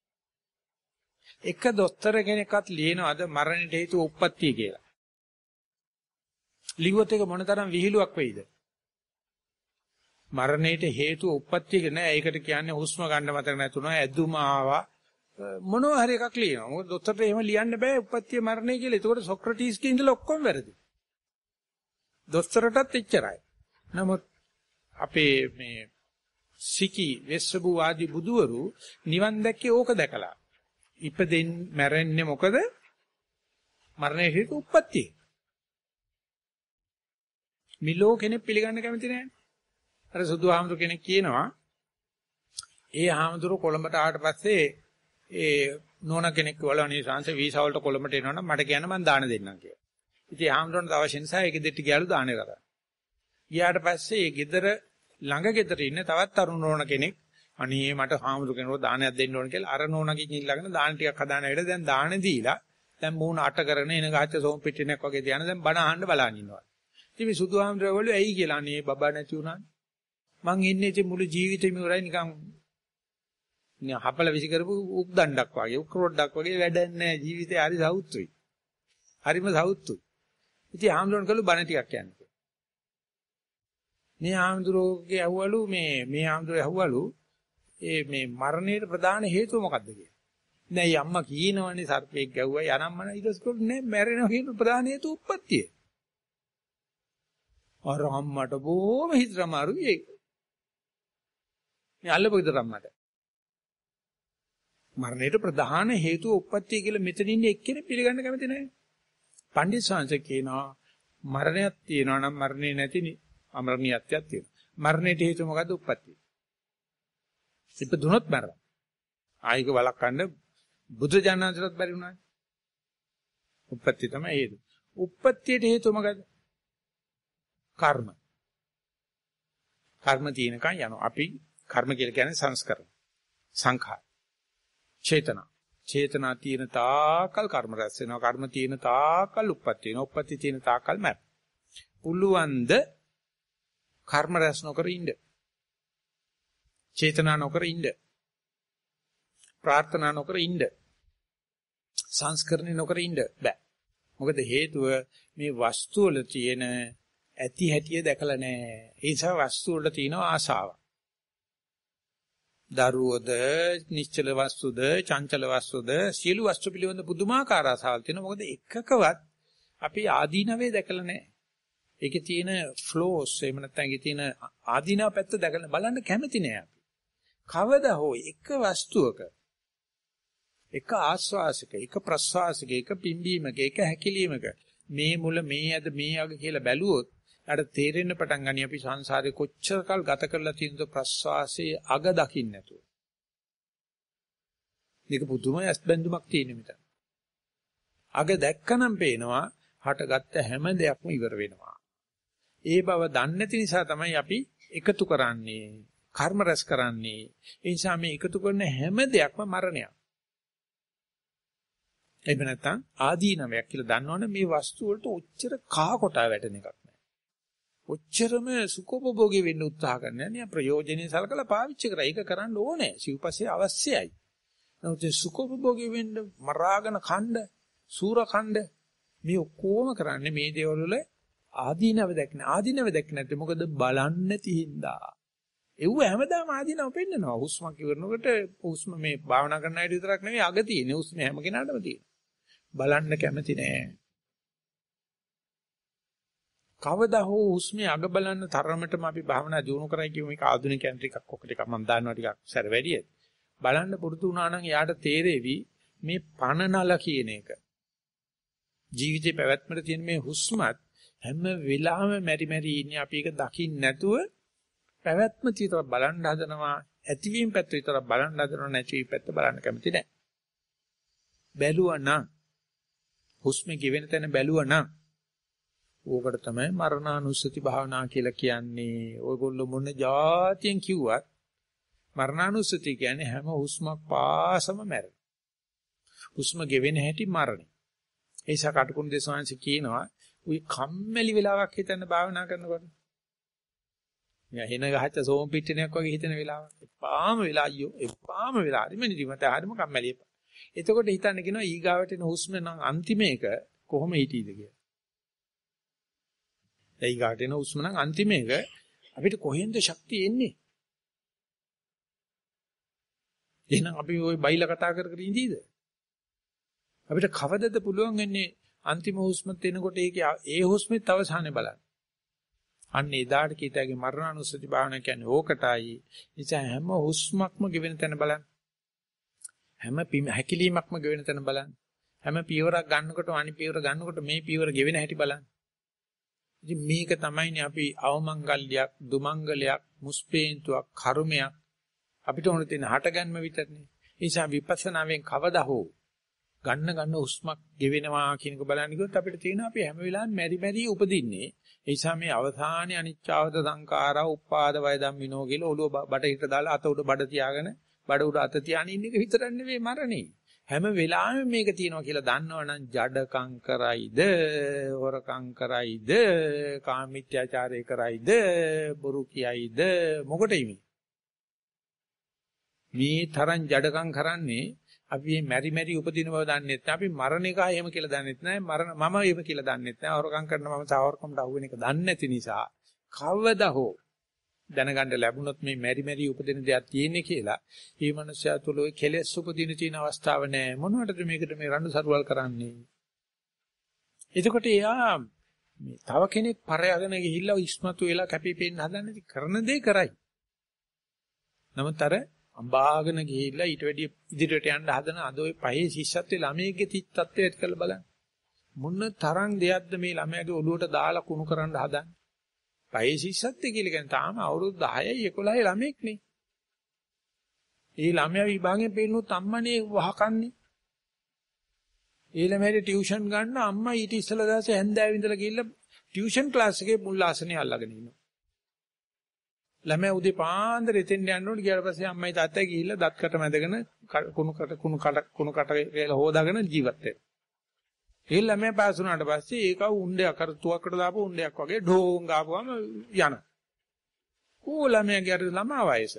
[SPEAKER 1] එක දොස්තර කෙනෙක්වත් ලියනවාද මරණයට හේතුව උප්පත්තිය කියලා. ලිව්වොත් ඒක මොනතරම් විහිළුවක් වෙයිද? මරණයට හේතුව උප්පත්තිය නෑ. ඒකට කියන්නේ හුස්ම ගන්න මතක නැතුණා, ඇදුම ආවා. මොනවා හරි එකක් ලියනවා. මොකද දොස්තරට එහෙම ලියන්න බෑ උප්පත්තිය මරණය කියලා. ඒකට සොක්‍රටිස්ගේ ඉඳලා ඔක්කොම වැරදි. දොස්තරටත් එච්චරයි. නමුත් අපේ මේ සිකි වෙස්සබු ආදී බුදුවරු නිවන් දැක්කේ ඕක දැකලා. ඉපදෙන් මැරෙන්නේ මොකද? මරණය හේතු උප්පත්තිය. මිලෝ කෙනෙක් පිළිගන්න කැමති නැහැ. අර සුදු ආමතුරු කෙනෙක් කියනවා ඒ ආමතුරු කොළඹට ආවට පස්සේ ඒ නෝනා කෙනෙක් වල අනේ සංස වීසා වලට කොළඹට එනවනම් මට කියන්න මම දාන දෙන්නම් කියලා. ඉතින් ආමතුරුන්ට අවශ්‍ය නිසා ඒ ගෙදරට ගියාලු දානේ කරා. ගියාට පස්සේ ඒ ගෙදර ළඟ ගෙදර ඉන්න තවත් තරුණ නෝනා කෙනෙක් අනේ මට ආමතුරු කෙනෙකුට දානයක් දෙන්න ඕන කියලා අර නෝනාගෙන් ඉල්ලගෙන දාන ටිකක් හදාන ඇවිල්ලා දැන් දාන දීලා දැන් මූණ අට කරගෙන එන ගාච්ඡ සෝම් පිටිනක් වගේ ධාන දැන් බණ අහන්න බලන් ඉන්නවා. ඉතින් මේ සුදු ආමතුරු ඇයි කියලා අනේ බබා නැති වුණානේ. මං ඉන්නේ ඉතින් මුළු ජීවිතේම උරයි නිකන් හපල විසි කරපු උක් දණ්ඩක් වගේ උක් රොඩක් වගේ වැඩක් නැහැ ජීවිතේ හරි සෞතුයි. හරිම සෞතුයි. ඉතින් ආම්දුරන් කළු බණ ටිකක් කියන්නේ. මේ ආම්දුරෝගේ ඇහුවලු මේ ආම්දුරේ ඇහුවලු මේ මරණයට ප්‍රධාන හේතුව මොකක්ද කියලා. නෑ අම්මා කියනවනේ සර්පෙක් ගැව්වයි අනම්මන ඊට පස්සේ නෑ මැරෙනවා කියන ප්‍රධාන හේතුව උප්පත්තිය. අර අම්මට බොහොම හිතමාරුයි ඒක. මේ අල්ලපොයිද අම්මට. මරණයට ප්‍රධාන හේතුව උප්පත්තිය කියලා මෙතන ඉන්නේ එක්කෙනෙක් පිළිගන්න කැමති නැහැ. පණ්ඩිත ශාන්සේ කියනවා මරණයක් තියෙනවා නම් මරණේ නැතිනේ අමරණීයත්වයක් තියෙනවා. මරණයට හේතුව මොකද්ද? උප්පත්තිය. ඉපදුනොත් මරණ. ආයික වළක්වන්න බුදු ජානනාතරත් බැරි වුණා. උප්පත්තිය තමයි හේතුව. උප්පත්තියට හේතුව මොකද්ද? කර්ම. කර්ම තියෙනකන් යනවා. අපි කර්ම කියලා කියන්නේ සංස්කරණ. සංඛාර. චේතනා. චේතනා තියෙන තාකල් කර්ම රැස් වෙනවා. කර්ම තියෙන තාකල් උප්පත්ති වෙනවා. උප්පත්ති තියෙන තාකල් මැර. පුළුවන්ද කර්ම රැස් නොකර ඉන්න. චේතනා නොකර ඉන්න. ප්‍රාර්ථනා නොකර ඉන්න. සංස්කරණය නොකර ඉන්න බෑ. මොකද හේතුව මේ වස්තු වල තියෙන ඇති හැටිය දැකලා නැහැ. ඒ නිසා වස්තු වල තියෙන ආශාව. දරුවද, නිශ්චල වස්තුද, චංචල වස්තුද, සියලු වස්තු පිළිබඳ පුදුමාකාර ආශාවල් තියෙනවා. මොකද එකකවත් අපි ආදීනවේ දැකලා නැහැ. ඒකේ තියෙන ෆ්ලෝස් එහෙම නැත්නම් ඒකේ තියෙන ආදීනව පැත්ත දැකලා බලන්න කැමති නෑ අපි. කවදා හෝ එක වස්තුවක එක ආස්වාසික, එක ප්‍රස්වාසික, එක පිම්බීමක, එක හැකිලීමක මේ මුල මේ අද මේ අග කියලා බැලුවොත් අර තේරෙන්න පටන් ගනි අපි සංසාරේ කොච්චර කල් ගත කරලා තියෙනද ප්‍රස්වාසයේ අග දකින්න නැතුව. මේක පුදුම ඇස්බැඳුමක් තියෙන මෙතන. අග දැක්කනම් පේනවා හටගත්ත හැම දෙයක්ම ඉවර වෙනවා. ඒ බව දන්නේ නැති නිසා තමයි අපි එකතු කරන්නේ, කර්ම රැස් කරන්නේ. ඒ නිසා මේ එකතු කරන හැම දෙයක්ම මරණයක්. එහෙම නැත්නම් ආදීනවයක් කියලා දන්නවනේ මේ වස්තු වලට ඔච්චර කහ කොටා වැටෙන එකක් නෑ. ඔච්චරම සුඛෝපභෝගී වෙන්න උත්සාහ කරන්නේ නෑ. ප්‍රයෝජනෙයි සලකලා පාවිච්චි කරා. ඒක කරන්න ඕනේ. සිව්පස්සේ අවශ්‍යයි. නමුත් සුඛෝපභෝගී වෙන්න මරාගෙන කණ්ඩ, සූර කණ්ඩ මේ ඔක්කොම කරන්නේ මේ දේවල් වල ආදීනව දැක්න. ආදීනව දැක්ක නැත්නම් මොකද බලන්නේ නැති හින්දා. ඒව හැමදාම ආදීනව පෙන්නනවා. හුස්මක් ඉවරනකොට හුස්ම මේ භාවනා කරන අයට විතරක් නෙවෙයි අග තියෙන්නේ. හුස්ම හැම කෙනාටම තියෙනවා. බලන්න කැමති නෑ. කවදා හෝ හුස්මේ අග බලන්න තරමටම අපි භාවනා දියුණු කරයි කියමු. මේක ආධුනිකයන් ටිකක් ඔක ටිකක් මම දන්නවා ටිකක් සැර වැඩියි. බලන්න පුරුදු වුණා නම් යාට තේරෙවි මේ පණනල කියන එක. ජීවිතේ පැවැත්මට තියෙන මේ හුස්මත් හැම වෙලාවෙම මෙරි මෙරි ඉන්නේ අපි ඒක දකින්න නැතුව පැවැත්ම විතර බලන්න හදනවා. ඇතිවීම පැත්ත විතර බලන්න හදනවා. නැතිවීම පැත්ත බලන්න කැමති නැහැ. බැලුවා නම් හුස්මේ ගෙවෙන තැන බැලුවා නම් ඕකට තමයි මරණානුස්සති භාවනා කියලා කියන්නේ. ඔයගොල්ලෝ මොන જાතියෙන් කිව්වත් මරණානුස්සති කියන්නේ හැම හුස්මක් පාසම මැරෙන. හුස්ම ගෙවෙන හැටි මරණය. ඒසා කටුකුරු දේශාංශ කියනවා උයි කම්මැලි වෙලාවක් හිතන්න භාවනා කරනකොට. මෙයා හින ගහච්ච සෝම් පිටිනයක් වගේ හිතන වෙලාවක්. එපාම වෙලා අයියෝ එපාම වෙලා හරි මෙනිදි මට හරිම කම්මැලි එපා. එතකොට හිතන්න කියනවා ඊගාවට එන හුස්ම නම් අන්තිම එක කොහොම හිටීද කියලා. ඊගාවට එන හුස්ම නම් අන්තිම එක අපිට කොහෙන්ද ශක්තිය එන්නේ? එහෙනම් අපි ওই බයිලා කතා කර කර ඉඳීද? අපිට කවදද පුළුවන් වෙන්නේ අන්තිම හුස්මත් එනකොට ඒ හුස්මෙත් අවසානේ බලන්න. අන්න එදාට කීතගේ මරණානුස්සති භාවනා කියන්නේ ඕකටයි. නිසා හැම හුස්මක්ම ගෙවෙන තැන බලන්න. හැම හැකිලීමක්ම ගෙවෙන තැන බලන්න. හැම පියවරක් ගන්නකොට අනිත් පියවර ගන්නකොට මේ පියවර ගෙවෙන හැටි බලන්න. ඉතින් මේක තමයිනේ අපි අවමංගල්‍යයක්, දුමංගලයක්, මුස්පේන්තුවක්, කර්මයක් අපිට ඕන තියෙන හටගන්ම විතරනේ. ඒ නිසා විපස්සනාවෙන් කවදා හෝ ගන්න හුස්මක් ගෙවෙනවා කියනක බලන්න ගියොත් අපිට තියෙනවා අපි හැම වෙලාවෙම මෙරි මෙරි උපදින්නේ. ඒ නිසා මේ අවසානයේ අනිච්චවද සංඛාරා උපාද වය ධම්මිනෝ කියලා ඔළුව බඩ හිට දාලා අත උඩ බඩ තියාගෙන බඩ උඩ අත තියාගෙන ඉන්න එක විතරක් නෙවෙයි මරණේ. හැම වෙලාවෙම මේක තියෙනවා කියලා දන්නවනම් ජඩකම් කරයිද, හොරකම් කරයිද, කාමීත්‍යාචාරය කරයිද, බොරු කියයිද මොකටයි මේ තරම් ජඩකම් කරන්නේ අපි මේ මෙරි මෙරි උපදින බව දන්නේ නැත්නම් අපි මරණ එක එහෙම කියලා දන්නෙත් නැහැ මම එහෙම කියලා දන්නෙත් නැහැ හොරකම් කරන මම සාවරකමට අහු වෙන එක දන්නේ නැති නිසා කවදා හෝ දැනගන්න ලැබුණොත් මේ මෙරි මෙරි උපදින දෙයක් තියෙන්නේ කියලා. මේ මනුස්සයා තුල ওই කෙලෙස් උපදින තියෙන අවස්ථාව නැහැ. මොනවටද මේකට මේ රණ්ඩු සරුවල් කරන්නේ? එතකොට එයා මේ තව කෙනෙක් පරයාගෙන ගිහිල්ලා ඉස්මතු වෙලා කැපිපෙන්න හදන්නේ කරන දේ කරයි. නමුත් අර අඹාගෙන ගිහිල්ලා ඊට වැඩි ඉදිරියට යන්න හදන අද ওই පහේ ශිෂ්‍යත්වයේ ළමයේගේ තත්ත්වයට කරලා බලන්න. මොන තරම් දෙයක්ද මේ ළමයාගේ ඔළුවට දාලා කුණු කරන්න හදන්නේ. පහේ ශිෂ්‍යත්වය කියලා කියන්නේ තාම අවුරුදු 10යි 11යි ළමෙක් නේ. ඒ ළමයා විභාගයෙන් පෙන්නුත් අම්මනේ වහකන්නේ. ඒ ළමයාට ටියුෂන් ගන්න අම්මා ඊට ඉස්සෙල්ලා දවසේ හැන්දෑවේ ඉඳලා ගිහිල්ලා ටියුෂන් ක්ලාස් එකේ මුල් ආසනේ අල්ලගෙන ඉන්නවා. ළමයා උදේ පාන්දර එතෙන් යන්න ඕනේ. ගියාට පස්සේ අම්මයි තාත්තයි ගිහිල්ලා දත් කට මැදගෙන කුණු කට වේලා හොදාගෙන ජීවත් වෙනවා. ඒ ළමයා පාස් වුණාට පස්සේ ඒක උණ්ඩයක් අර තුවක්කට දාපු උණ්ඩයක් වගේ ඩෝං ගාපුවම යන. කෝ ළමයාගේ අර ළමා වයස.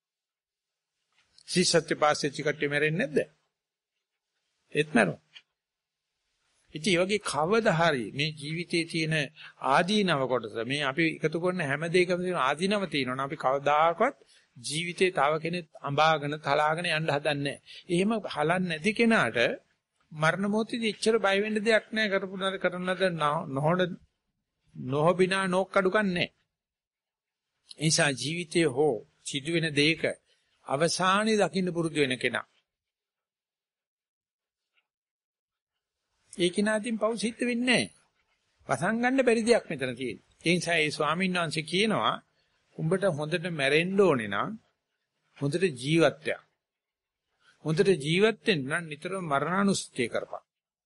[SPEAKER 1] සිසත්ති පාස්සේ චිකට්ටි මැරෙන්නේ නැද්ද? ඒත් මැරෙනවා. ඉතින් ඒ වගේ කවදා හරි මේ ජීවිතයේ තියෙන ආදීනව කොටස මේ අපි එකතු කරන හැම දෙයකම තියෙන ආදීනව තියෙනවනේ අපි කවදාකවත් ජීවිතේ තව කෙනෙක් අඹාගෙන තලාගෙන යන්න හදන්නේ නැහැ. එහෙම හලන්නේ නැති කෙනාට මරණ මොහොතේදී එච්චර බය වෙන්න දෙයක් නැහැ. කරපුණාද කරනද නොහොබිනා නෝක්කඩුකන් නැහැ. ඒ නිසා ජීවිතයේ හෝ සිදුවෙන දෙයක අවසානයේ දකින්න පුරුදු වෙන කෙනා ඒ කිනාදින් පව් සිද්ධ වෙන්නේ නැහැ. වසන් ගන්න බැරි දෙයක් මෙතන තියෙන්නේ. ඒ නිසා ඒ ස්වාමීන් වහන්සේ කියනවා උඹට හොඳට මැරෙන්න ඕනේ නම් හොඳට ජීවත් වෙන්න. හොඳට ජීවත් වෙන්න නම් නිතරම මරණානුස්සතිය කරපන්.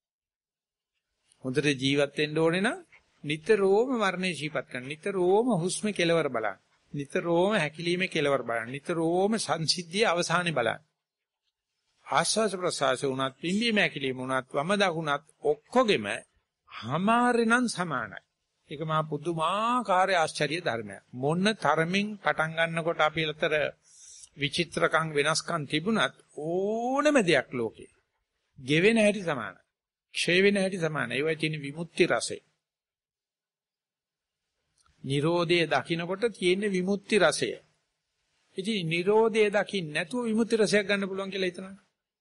[SPEAKER 1] හොඳට ජීවත් වෙන්න ඕනේ නම් නිතරම මරණය ජීවත් කරන්න. නිතරම හුස්ම කෙලවර බලන්න. නිතරම හැකිලීමේ කෙලවර බලන්න. නිතරම සංසිද්ධියේ අවසානේ බලන්න. ආස්වාස ප්‍රසආස උනත් පිම්බීම ඇකිලිම උනත් වම දකුණත් ඔක්කොගෙම හමාරෙනම් සමානයි. ඒක මා පුදුමාකාර ආශ්චර්ය ධර්මයක්. මොන තරමින් පටන් ගන්නකොට අපි අතර විචිත්‍රකම් වෙනස්කම් තිබුණත් ඕනම දෙයක් ලෝකේ ගෙවෙන හැටි සමානයි. ක්ෂය වෙන හැටි සමානයි. ඒවයි තියෙන විමුක්ති රසය. නිරෝධයේ දකින්නකොට තියෙන විමුක්ති රසය. ඉතින් නිරෝධයේ දකින්න නැතුව විමුක්ති රසයක් ගන්න පුළුවන් කියලා හිතනවා.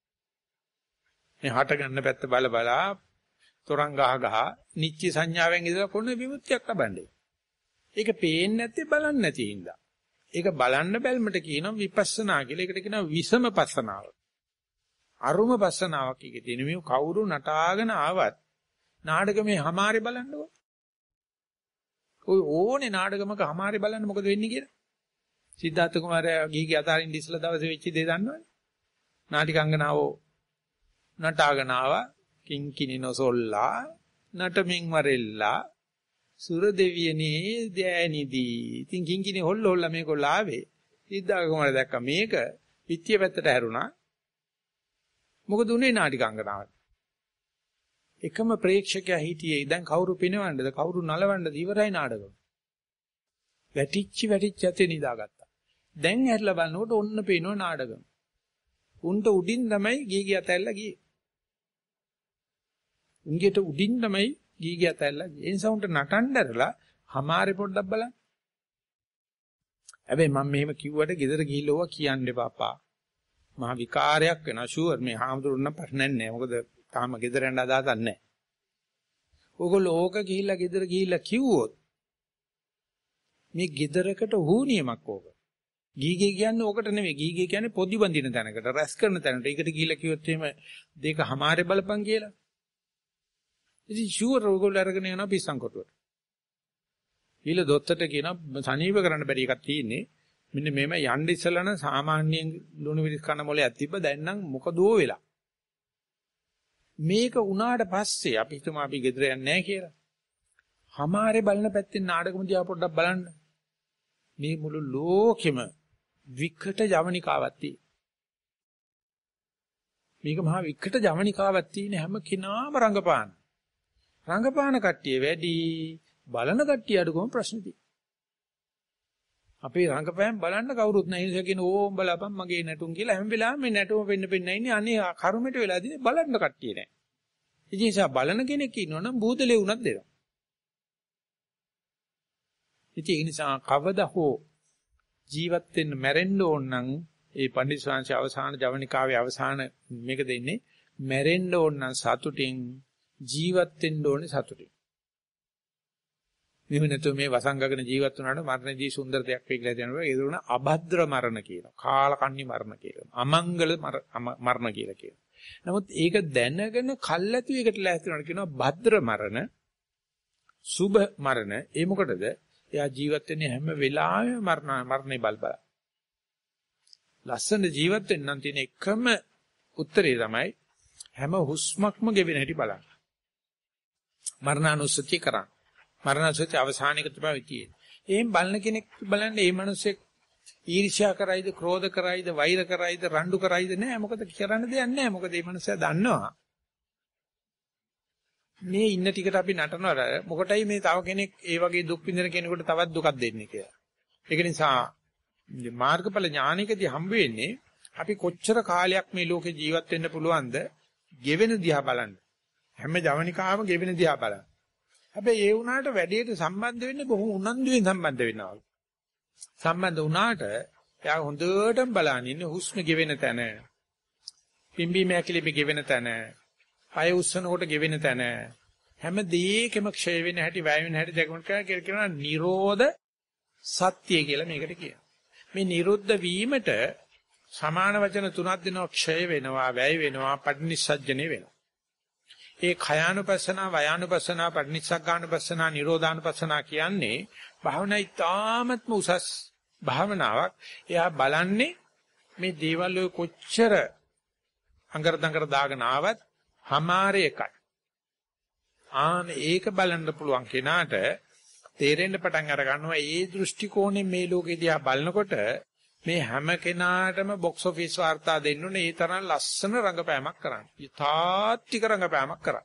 [SPEAKER 1] මේ හට ගන්න පැත්ත බලා තොරන් ගහ නිච්ච සංඥාවෙන් ඉඳලා කොන විමුක්තියක් ලබන්නේ. ඒක පේන්නේ නැත්තේ බලන්නේ නැති හින්දා. ඒක බලන්න බැල්මට කියනවා විපස්සනා කියලා. ඒකට කියනවා විසම පස්සනාව. අරුම පස්සනාවක් එකේ තියෙන මේ කවුරු නටාගෙන ආවත් නාටකමේ හැමාරේ බලන්නකො. ඔය ඕනේ නාටකමක හැමාරේ බලන්න මොකද වෙන්නේ කියලා. සිද්ධාර්ථ කුමාරයා ගිහිගේ අතාරින් ඉස්සලා දවසේ වෙච්ච දේ දන්නවනේ. නාටිකංගනාවෝ නටාගෙන ආවා කිංකිනිනොසොල්ලා නටමින් වරෙල්ලා සුර දෙවියනේ දෑනිදී. ඉතින් කිංකිනි හොල්ල මේකොල්ල ආවේ. සිද්ධාර්ථ කුමාරයා දැක්ක මේක පිටිය පැත්තට හැරුණා. මොකද උනේ නාටිකංගනාවට? එකම ප්‍රේක්ෂකයා හිටියේ. දැන් කවුරු පිනවන්නද කවුරු නලවන්නද ඉවරයි නාටකම. වැටිච්ච යතේ නිදාගත්තා. දැන් හැරිලා බලනකොට ඔන්න පේනවා නාටකම. උන්ට උඩින් තමයි ගීගිය අතැල්ලා ගියේ. උන්ගෙට උඩින් තමයි ගීගිය අතැල්ලා ගියේ. ඒ නිසා උන්ට නටන්නදරලා හමාරේ පොඩ්ඩක් බලන්න. හැබැයි මම මෙහෙම කිව්වට ගෙදර ගිහිල්ලා ඕවා කියන්න එපාපා. මහා විකාරයක් වෙනවා ෂුවර්. මේ හාමුදුරුවෝ ප්‍රශ්නයක් නැහැ. මොකද තාම ගෙදර යන්න අදහසක් නැහැ. ඕගොල්ලෝ ඕක ගිහිල්ලා ගෙදර ගිහිල්ලා කිව්වොත් මේ ගෙදරකට හුනියමක් ඕක. ගීගේ කියන්නේ ඕකට නෙමෙයි. ගීගේ කියන්නේ පොඩි බඳින තැනකට, රැස් කරන තැනකට. ඒකට ගිහිල්ලා කිව්වොත් එහෙම දෙක හමාරේ බලපන් කියලා. ඉතින් ෂුවර් ඕගොල්ලෝ අරගෙන යනවා පිස්සන් කොටුවට. ඊළ දොත්තට කියනවා සනීප කරන්න බැරි එකක් තියෙන්නේ. මෙන්න මේම යන්න ඉස්සලා නම් සාමාන්‍යයෙන් ලුණු විරිස් කන මොලයක් තිබ්බ දැන් නම් මොකදෝ වෙලා. මේක උනාට පස්සේ අපි හිතමු අපි ගෙදර යන්නේ නැහැ කියලා. හමාරේ බලන පැත්තෙන් නාටකම දිහා පොඩ්ඩක් බලන්න. මේ මුළු ලෝකෙම විකට ජවනිකාවක් තියෙන. මේක මහා විකට ජවනිකාවක් තියෙන හැම කෙනාම රංගපාන. රංගපාන කට්ටිය වැඩි බලන කට්ටිය අඩුකම ප්‍රශ්න තියෙනවා. අපේ රංගපෑම් බලන්න කවුරුත් නැහැ. ඒ නිසා කියන ඕම් බලපන් මගේ නැටුම් කියලා හැම වෙලාවෙම මේ නැටුම පෙන්න ඉන්නේ. අනේ කර්මයට වෙලාදී බලන්න කට්ටිය නැහැ. ඒ නිසා බලන කෙනෙක් ඉන්නවනම් බූදලේ වුණත් දෙනවා. ඉතින් ඒ නිසා කවදා හෝ ජීවත් වෙන්න මැරෙන්න ඕන නම් ඒ පඬිස්සංශ අවසාන ජවනිකාවේ අවසාන මේක දෙන්නේ මැරෙන්න ඕන නම් සතුටින් ජීවත් වෙන්න ඕනේ සතුටින්. මෙහෙම නැතුව මේ වසංගගන ජීවත් වුණාට මරණදී සුන්දර දෙයක් වෙයි කියලා කියනවා. ඒක උන අභද්‍ර මරණ කියනවා. කාලකන්ණි මරණ කියනවා. අමංගල මරණ කියලා කියනවා. නමුත් ඒක දැනගෙන කල්ැතු එකට ලෑස්ති වෙනවා කියනවා භද්‍ර මරණ, සුභ මරණ. ඒ මොකටද? එයා ජීවත් වෙන්නේ හැම වෙලාවෙම මරණේ බල්බල. ලස්සන ජීවත් වෙන්න නම් තියෙන එකම උත්තරේ තමයි හැම හුස්මක්ම ගෙවෙන හැටි බලන්න. මරණානුස්සතිය කරන්න. මරණානුස්සතිය අවසානික තමයි තියෙන්නේ. එහෙන් බලන කෙනෙක් බලන්න මේ මිනිස්සෙක් ඊර්ෂ්‍යා කරයිද, ක්‍රෝධ කරයිද, වෛර කරයිද, රණ්ඩු කරයිද නෑ. මොකද කරන්න දෙයක් නෑ. මොකද මේ මිනිස්සයා දන්නවා. මේ ඉන්න ටිකට අපි නටනවා. මොකටයි මේ තව කෙනෙක් ඒ වගේ දුක් විඳින කෙනෙකුට තවත් දුකක් දෙන්නේ කියලා. ඒක නිසා මාර්ගඵල ඥානිකදී හම්බ වෙන්නේ අපි කොච්චර කාලයක් මේ ලෝකේ ජීවත් වෙන්න පුළුවන්ද? ගෙවෙන දිහා බලන්න. හැම ජවනිකාවම ගෙවෙන දිහා බලන්න. හැබැයි ඒ වුණාට වැඩේට සම්බන්ධ වෙන්නේ බොහොම උනන්දුවෙන් සම්බන්ධ වෙනවා. සම්බන්ධ වුණාට එයා හොඳටම බලන ඉන්නේ හුස්ම ගෙවෙන තැන. පිම්බීම ඇකිලිපි ගෙවෙන තැන. පය උස්සනකොට ගෙවෙන තැන. හැම දෙයකම ක්ෂය වෙන හැටි, වැය වෙන හැටි දැකමට කියනවා නිරෝධ සත්‍ය කියලා මේකට කියනවා. මේ නිරුද්ධ වීමට සමාන වචන තුනක් දෙනවා. ක්ෂය වෙනවා, වැය වෙනවා, පටිනිස්සජ්ජනේ වෙනවා. ඒ khයානුපස්සනා, වයානුපස්සනා, පටිනිස්සග්ගානුපස්සනා, නිරෝධානුපස්සනා කියන්නේ භාවනා ඉතාමත්ම උසස් භාවනාවක්. එයා බලන්නේ මේ දේවල් ඔය කොච්චර අඟර දඟර දාගෙන ආවත් හමාරේ එකයි. ඒක බලන්න පුළුවන් කෙනාට තේරෙන්න පටන් අර ගන්නවා ඒ දෘෂ්ටි කෝණයෙන් මේ ලෝකෙ දිහා බලනකොට මේ හැම කෙනාටම බොක්ස් ඔෆිස් වාර්තා දෙන්න ඕනේ. ඒ තරම් ලස්සන රංගපෑමක් කරන්න. තාත්තික රංගපෑමක් කරන්න.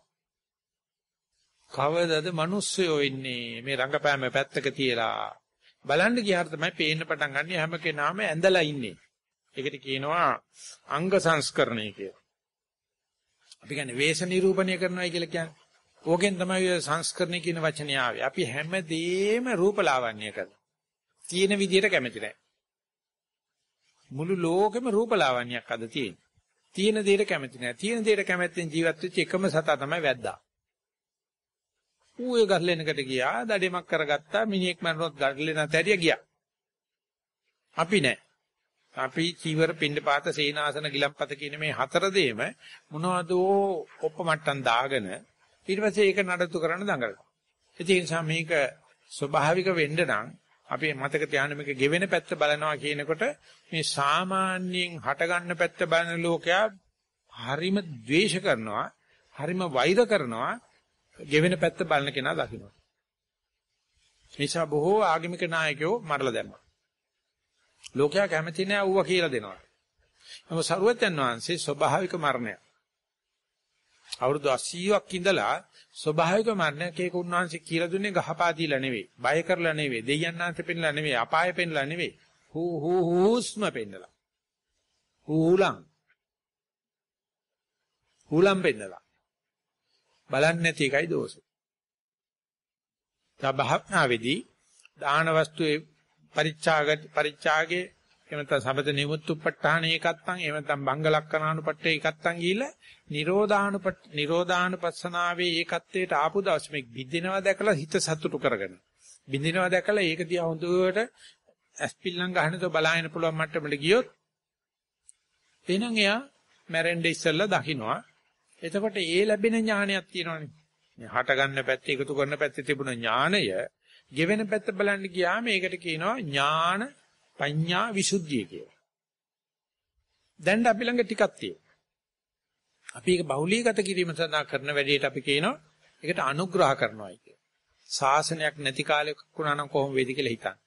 [SPEAKER 1] කවදද මිනිස්සුયો ඉන්නේ මේ රංගපෑම පැත්තක තියලා බලන්න ගියාට තමයි පේන්න පටන් ගන්න හැම කෙනාම ඇඳලා ඉන්නේ. ඒකට කියනවා අංග සංස්කරණය කියලා. අපි කියන්නේ වේශ නිරූපණය කරනවා කියලා කියන්නේ. ඕකෙන් තමයි සංස්කරණය කියන වචනේ ආවේ. අපි හැමදේම රූපලාවන්‍ය කරනවා. තියෙන විදියට කැමති නැහැ. මුළු ලෝකෙම රූපලාවන්‍යයක් අද තියෙන්නේ. තියෙන දෙයට කැමති නැහැ. තියෙන දෙයට කැමැත්තෙන් ජීවත් වෙච්ච එකම සතා තමයි වැද්දා. ඌ ඒ ගල්ලෙනකට ගියා, දඩේමක් කරගත්තා, මිනිහෙක් මරනොත් ගල්ලෙන තැරිය ගියා. අපි නෑ. අපි චීවර පින්ඩපාත සේනාසන ගිලම්පත කියන මේ හතර දෙෙම මොනවදෝ ඔප්පමට්ටම් දාගෙන ඊට පස්සේ ඒක නඩත්තු කරන්න දඟලනවා. ඒ නිසා මේක ස්වභාවික වෙන්න නම් අපි මතක තියාගන්න මේක ගෙවෙන පැත්ත බලනවා කියනකොට මේ සාමාන්‍යයෙන් හට ගන්න පැත්ත බලන ලෝකයා හරිම ද්වේෂ කරනවා, හරිම වෛර කරනවා ගෙවෙන පැත්ත බලන කෙනා දකින්න. නිසා බොහෝ ආගමික නායකයෝ මරලා දැම්මා. ලෝකයා කැමති නෑ ඌව කියලා දෙනවා. නමුත් සරුවත්යන් වහන්සේ ස්වභාවික මරණය අවුරුදු 80ක් ඉඳලා ස්වභාවික මරණයක ඒක උන්වහන්සේ කියලා දුන්නේ ගහපා දීලා නෙවෙයි, බය කරලා නෙවෙයි, දෙයයන්ාන්ත පෙන්නලා නෙවෙයි, අපාය පෙන්නලා නෙවෙයි, හුස්ම පෙන්නලා. හුලම් පෙන්නලා. බලන්නේ නැති එකයි දෝෂේ. තබහනාවේදී දාන වස්තුවේ පරිත්‍යාගයේ එහෙම නැත්නම් සබත නිමුත්තුප්පඨාන ඒකත්තන් එහෙම නැත්නම් බංගලක්කනානුපට්ඨේ ඒකත්තන් ගිහිල්ලා නිරෝධානුපස්සනාවේ ඒකත්වයට ආපු දවස් මේක බින්දිනවා දැකලා හිත සතුටු කරගෙන බින්දිනවා දැකලා ඒක දිහා හොඳට ඇස්පිල්ලම් ගහනතෝ බලාගෙන පුළුවන් මට්ටමට ගියොත් එහෙනම් එයා මැරෙන්න ඉස්සෙල්ලා දකින්නවා. එතකොට ඒ ලැබෙන ඥානයක් තියෙනවනේ. මේ හට ගන්න පැත්ත එකතු කරන පැත්තේ තිබුණ ඥානය ගෙවෙන පැත්ත බලන්න ගියාම ඒකට කියනවා ඥාන පඤ්ඤා විසුද්ධිය කියලා. දැන් අපි ළඟ ටිකක් තියෙනවා. අපි ඒක බහුලීගත කිරීම සඳහා කරන වැඩේට අපි කියනවා ඒකට අනුග්‍රහ කරනවායි කියලා. ශාසනයක් නැති කාලෙක වුණා නම් කොහොම වේද කියලා හිතන්න.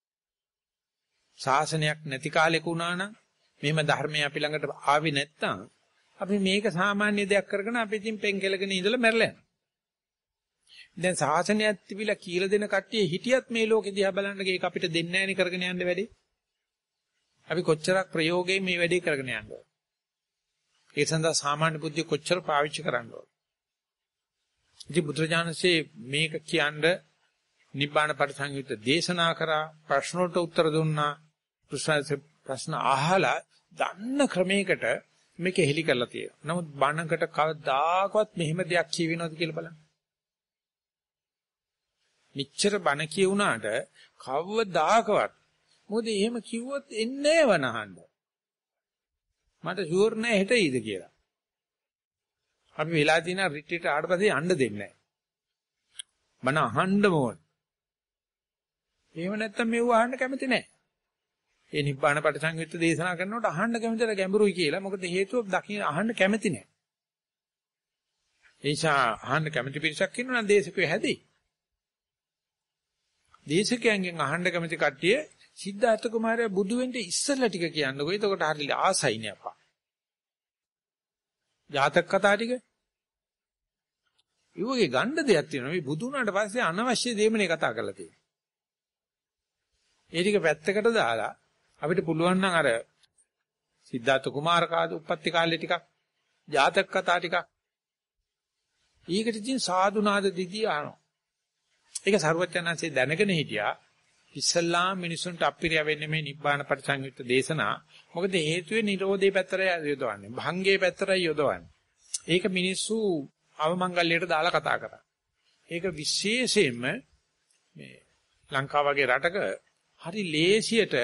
[SPEAKER 1] ශාසනයක් නැති කාලෙක වුණා නම් මෙහෙම ධර්මය අපි ළඟට ආවේ නැත්තම් අපි මේක සාමාන්‍ය දෙයක් කරගෙන අපි ඉතින් පෙන් කෙලගෙන ඉඳලා මැරලා යනවා. දැන් ශාසනයක් තිබිලා කියලා දෙන කට්ටිය හිටියත් මේ ලෝකෙ දිහා බලන්න ඒක අපිට දෙන්නේ නැහෙනි කරගෙන යන්න වැඩි. අපි කොච්චරක් ප්‍රයෝගයෙන් මේ වැඩේ කරගෙන යනවා. ඒ සඳහා සාමාන්‍ය බුද්ධිය කොච්චර පාවිච්චි කරන්න ඕන. ඉතින් බුදුරජාණන්සේ මේක කියන්නේ නිබ්බාන පරිසංයුත්ත දේශනා කරා, ප්‍රශ්න වලට උත්තර දුන්නා. ප්‍රශ්න අහලා දන්න ක්‍රමයකට මේක හෙලි කරලා තියෙනවා. නමුත් බණකට කවදාකවත් මෙහෙම දෙයක් කියවෙනවද කියලා බලන්න. මෙච්චර බණ කියුණාට කවදාකවත් මොකද එහෙම කිව්වොත් එන්නේ වනහන්න. මට ෂුවර් නෑ හෙට ඊද කියලා. අපි වෙලා තියෙන රිට්‍රීට් ආවට පස්සේ යන්න දෙන්නේ නෑ. බණ අහන්න ඕන. එහෙම නැත්තම් මේව අහන්න කැමති නෑ. ඒ නිබ්බාන පටිසංයුත්ත දේශනා කරනකොට අහන්න කැමතිලා ගැඹුරුයි කියලා. මොකද හේතුව දකින්න අහන්න කැමති නෑ. ඒ නිසා අහන්න කැමති පිරිසක් ඉන්නවා නම් දේශකයෝ හැදෙයි. දේශකයන්ගෙන් අහන්න කැමති කට්ටිය සිද්ධාර්ථ කුමාරයා බුදු වෙන්න ඉස්සෙල්ලා ටික කියන්නකෝ. එතකොට හරිය ආසයිනේ අප්පා. ජාතක කතා ටික. ඊවගේ ගන්න දෙයක් තියෙනවා. මේ බුදු වුණාට පස්සේ අනවශ්‍ය දේමනේ කතා කරලා තියෙනවා. ඒ ටික පැත්තකට දාලා අපිට පුළුවන් නම් අර සිද්ධාර්ථ කුමාරකාද උප්පත්ති කාලේ ටිකක් ජාතක කතා ටිකක් ඊකට ඉතින් සාදු නාද දිදී ආනවා. ඒක සරුවචනන්සේ දැනගෙන හිටියා. ඉස්සල්ලාම මිනිසුන්ට අපිරිය වෙන්නේ මේ නිබ්බාන පටිසංයුත්ත දේශනා. මොකද හේතුවේ නිරෝධේ පැත්තරයි යොදවන්නේ. භංගේ පැත්තරයි යොදවන්නේ. ඒක මිනිස්සු අවමංගල්‍යයට දාලා කතා කරා. ඒක විශේෂයෙන්ම මේ ලංකාව වගේ රටක හරි ලේසියට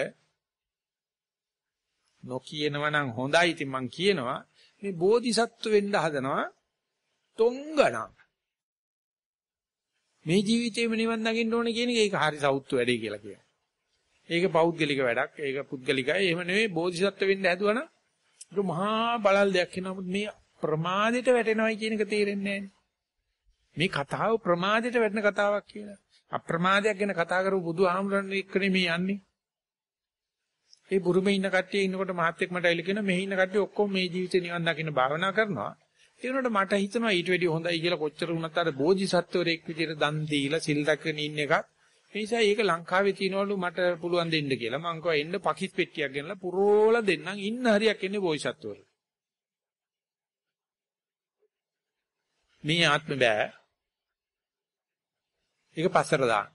[SPEAKER 1] නොකියනවා නම් හොඳයි. ඉතින් මං කියනවා මේ බෝධිසත්ව වෙන්න හදනවා තොංගණක්. මේ ජීවිතේම නිවන් දකින්න ඕනේ කියන එක ඒක හරි සෞත්තු වැඩේ කියලා කියනවා. ඒක පෞද්ගලික වැඩක්. ඒක පුද්ගලිකයි. එහෙම නෙවෙයි බෝධිසත්ව වෙන්න හැදුවනම් ඒක මහා බලල් දෙයක් වෙනවා. මේ ප්‍රමාදයට වැටෙනවයි කියන එක තේරෙන්නේ නැහැ. මේ කතාව ප්‍රමාදයට වැටෙන කතාවක් කියලා. අප්‍රමාදයක් ගැන කතා කරපු බුදුහාමුදුරන් එක්කනේ මේ යන්නේ. ඒ බුරුමේ ඉන්න කට්ටිය ඉන්නකොට මහත්ෙක් මට ඇවිල්ලා කියනවා මෙහි ඉන්න කට්ටිය ඔක්කොම මේ ජීවිතේ නිවන් දකින්න භාවනා කරනවා. ඒ වුණාට මට හිතෙනවා ඊට වැඩිය හොඳයි කියලා කොච්චර වුණත් අර බෝධිසත්වරෙක් විදියට දන් දීලා සිල් රැකගෙන ඉන්න එකක්. ඒ නිසා ඒක ලංකාවේ තියනවලු මට පුළුවන් දෙන්න කියලා. මං කිව්වා එන්න පකිස් පෙට්ටියක් ගෙනලා පුරෝලා දෙන්නම් ඉන්න හරියක් එන්නේ බෝධිසත්වවරු. මේ ආත්ම බෑ. ඒක පස්සට දාන්න.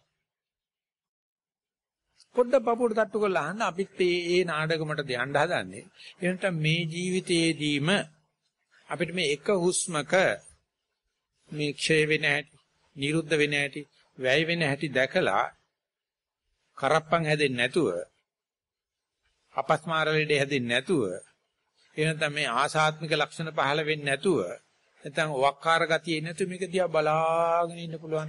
[SPEAKER 1] පොඩ්ඩක් පපුවට තට්ටු කරලා අහන්න අපිත් මේ නාටකමට දෙන්න හදන්නේ. එහෙනම් මේ ජීවිතයේදීම අපිට මේ එක හුස්මක මේ ක්ෂය වෙන හැටි, නිරුද්ධ වෙන හැටි, වැය වෙන හැටි දැකලා කරප්පන් හැදෙන්නේ නැතුව, අපස්මාර වලට හැදෙන්නේ නැතුව, එහෙනම් මේ ආසාත්මික ලක්ෂණ පහළ වෙන්නේ නැතුව, නැත්නම් වක්කාර ගතිය නැතුව මේක දිහා බලාගෙන ඉන්න පුළුවන්.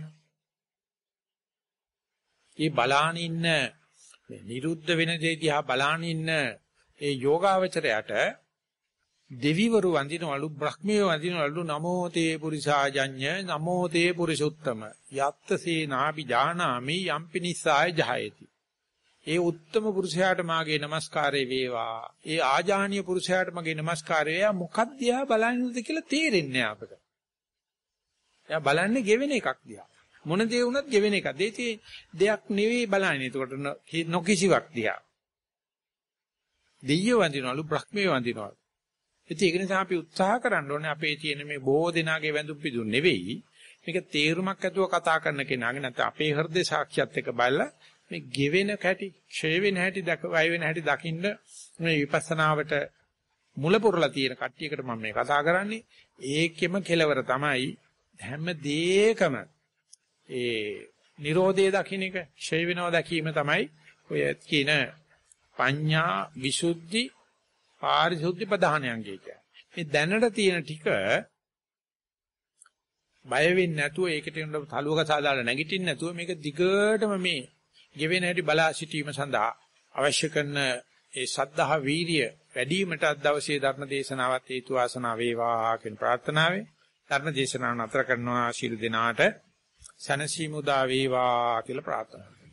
[SPEAKER 1] මේ බලාන ඉන්න මේ නිරුද්ධ වෙන දේ දිහා බලාන ඉන්න ඒ යෝගාවචරයට දෙවිවරු වඳිනවලු බ්‍රහ්මියෝ වඳිනවලු නමෝ තේ පුරිසාජඤ්ඤ නමෝ තේ පුරිසුත්තම යත්තසේ නාපි ජානාමි යම්පි නිස්සාය ජහයති. ඒ උත්තම පුරුෂයාට මාගේ নমස්කාරය වේවා. ඒ ආජානීය පුරුෂයාට මගේ নমස්කාරය වේවා. මොකක්ද දිහා බලන්නද කියලා තේරෙන්නේ අපට. එයා බලන්නේ ගෙවෙන එකක් දිහා. මොන දේ වුණත් ගෙවෙන එකක්. දෙයක් නෙවෙයි බලන්නේ. ඒකට නොකිසිවක් දිහා. දෙයියෝ වඳිනවලු බ්‍රහ්මියෝ වඳිනවලු. ඒක නිසා අපි උත්සාහ කරන්න ඕනේ අපේ තියෙන මේ බොහෝ දෙනාගේ වැඳුම් පිදුම් නෙවෙයි මේක තේරුමක් ඇතුව කතා කරන කෙනාගේ නැත්නම් අපේ හෘද සාක්ෂියත් එක්ක බලලා මේ ගෙවෙන හැටි, ක්ෂය වෙන හැටි, වය වෙන හැටි දකින්න මේ විපස්සනාවට මුල පුරලා තියෙන කට්ටියකට මම මේ කතා කරන්නේ. ඒකෙම කෙලවර තමයි හැම දෙයකම ඒ Nirodhe දකින්න එක, ක්ෂය වෙනවා දැකීම තමයි ඔය කියන පඤ්ඤා විසුද්ධි පාරිශුද්ධි ප්‍රධානයන්ගේ කියන්නේ. මේ දැනට තියෙන ටික බය වෙන්නේ නැතුව ඒකට උන තලුවක සාදාලා නැගිටින්න නැතුව මේක දිගටම මේ ගෙවෙන හැටි බලා සිටීම සඳහා අවශ්‍ය කරන ඒ සද්ධා වීරිය වැඩි වීමට අද දවසේ ධර්ම දේශනාවත් හේතු වාසනා වේවා කියන ප්‍රාර්ථනාවෙන් ධර්ම දේශනාව නතර කරනවා. ශිරු දිනාට සනසීමු දා වේවා කියලා ප්‍රාර්ථනා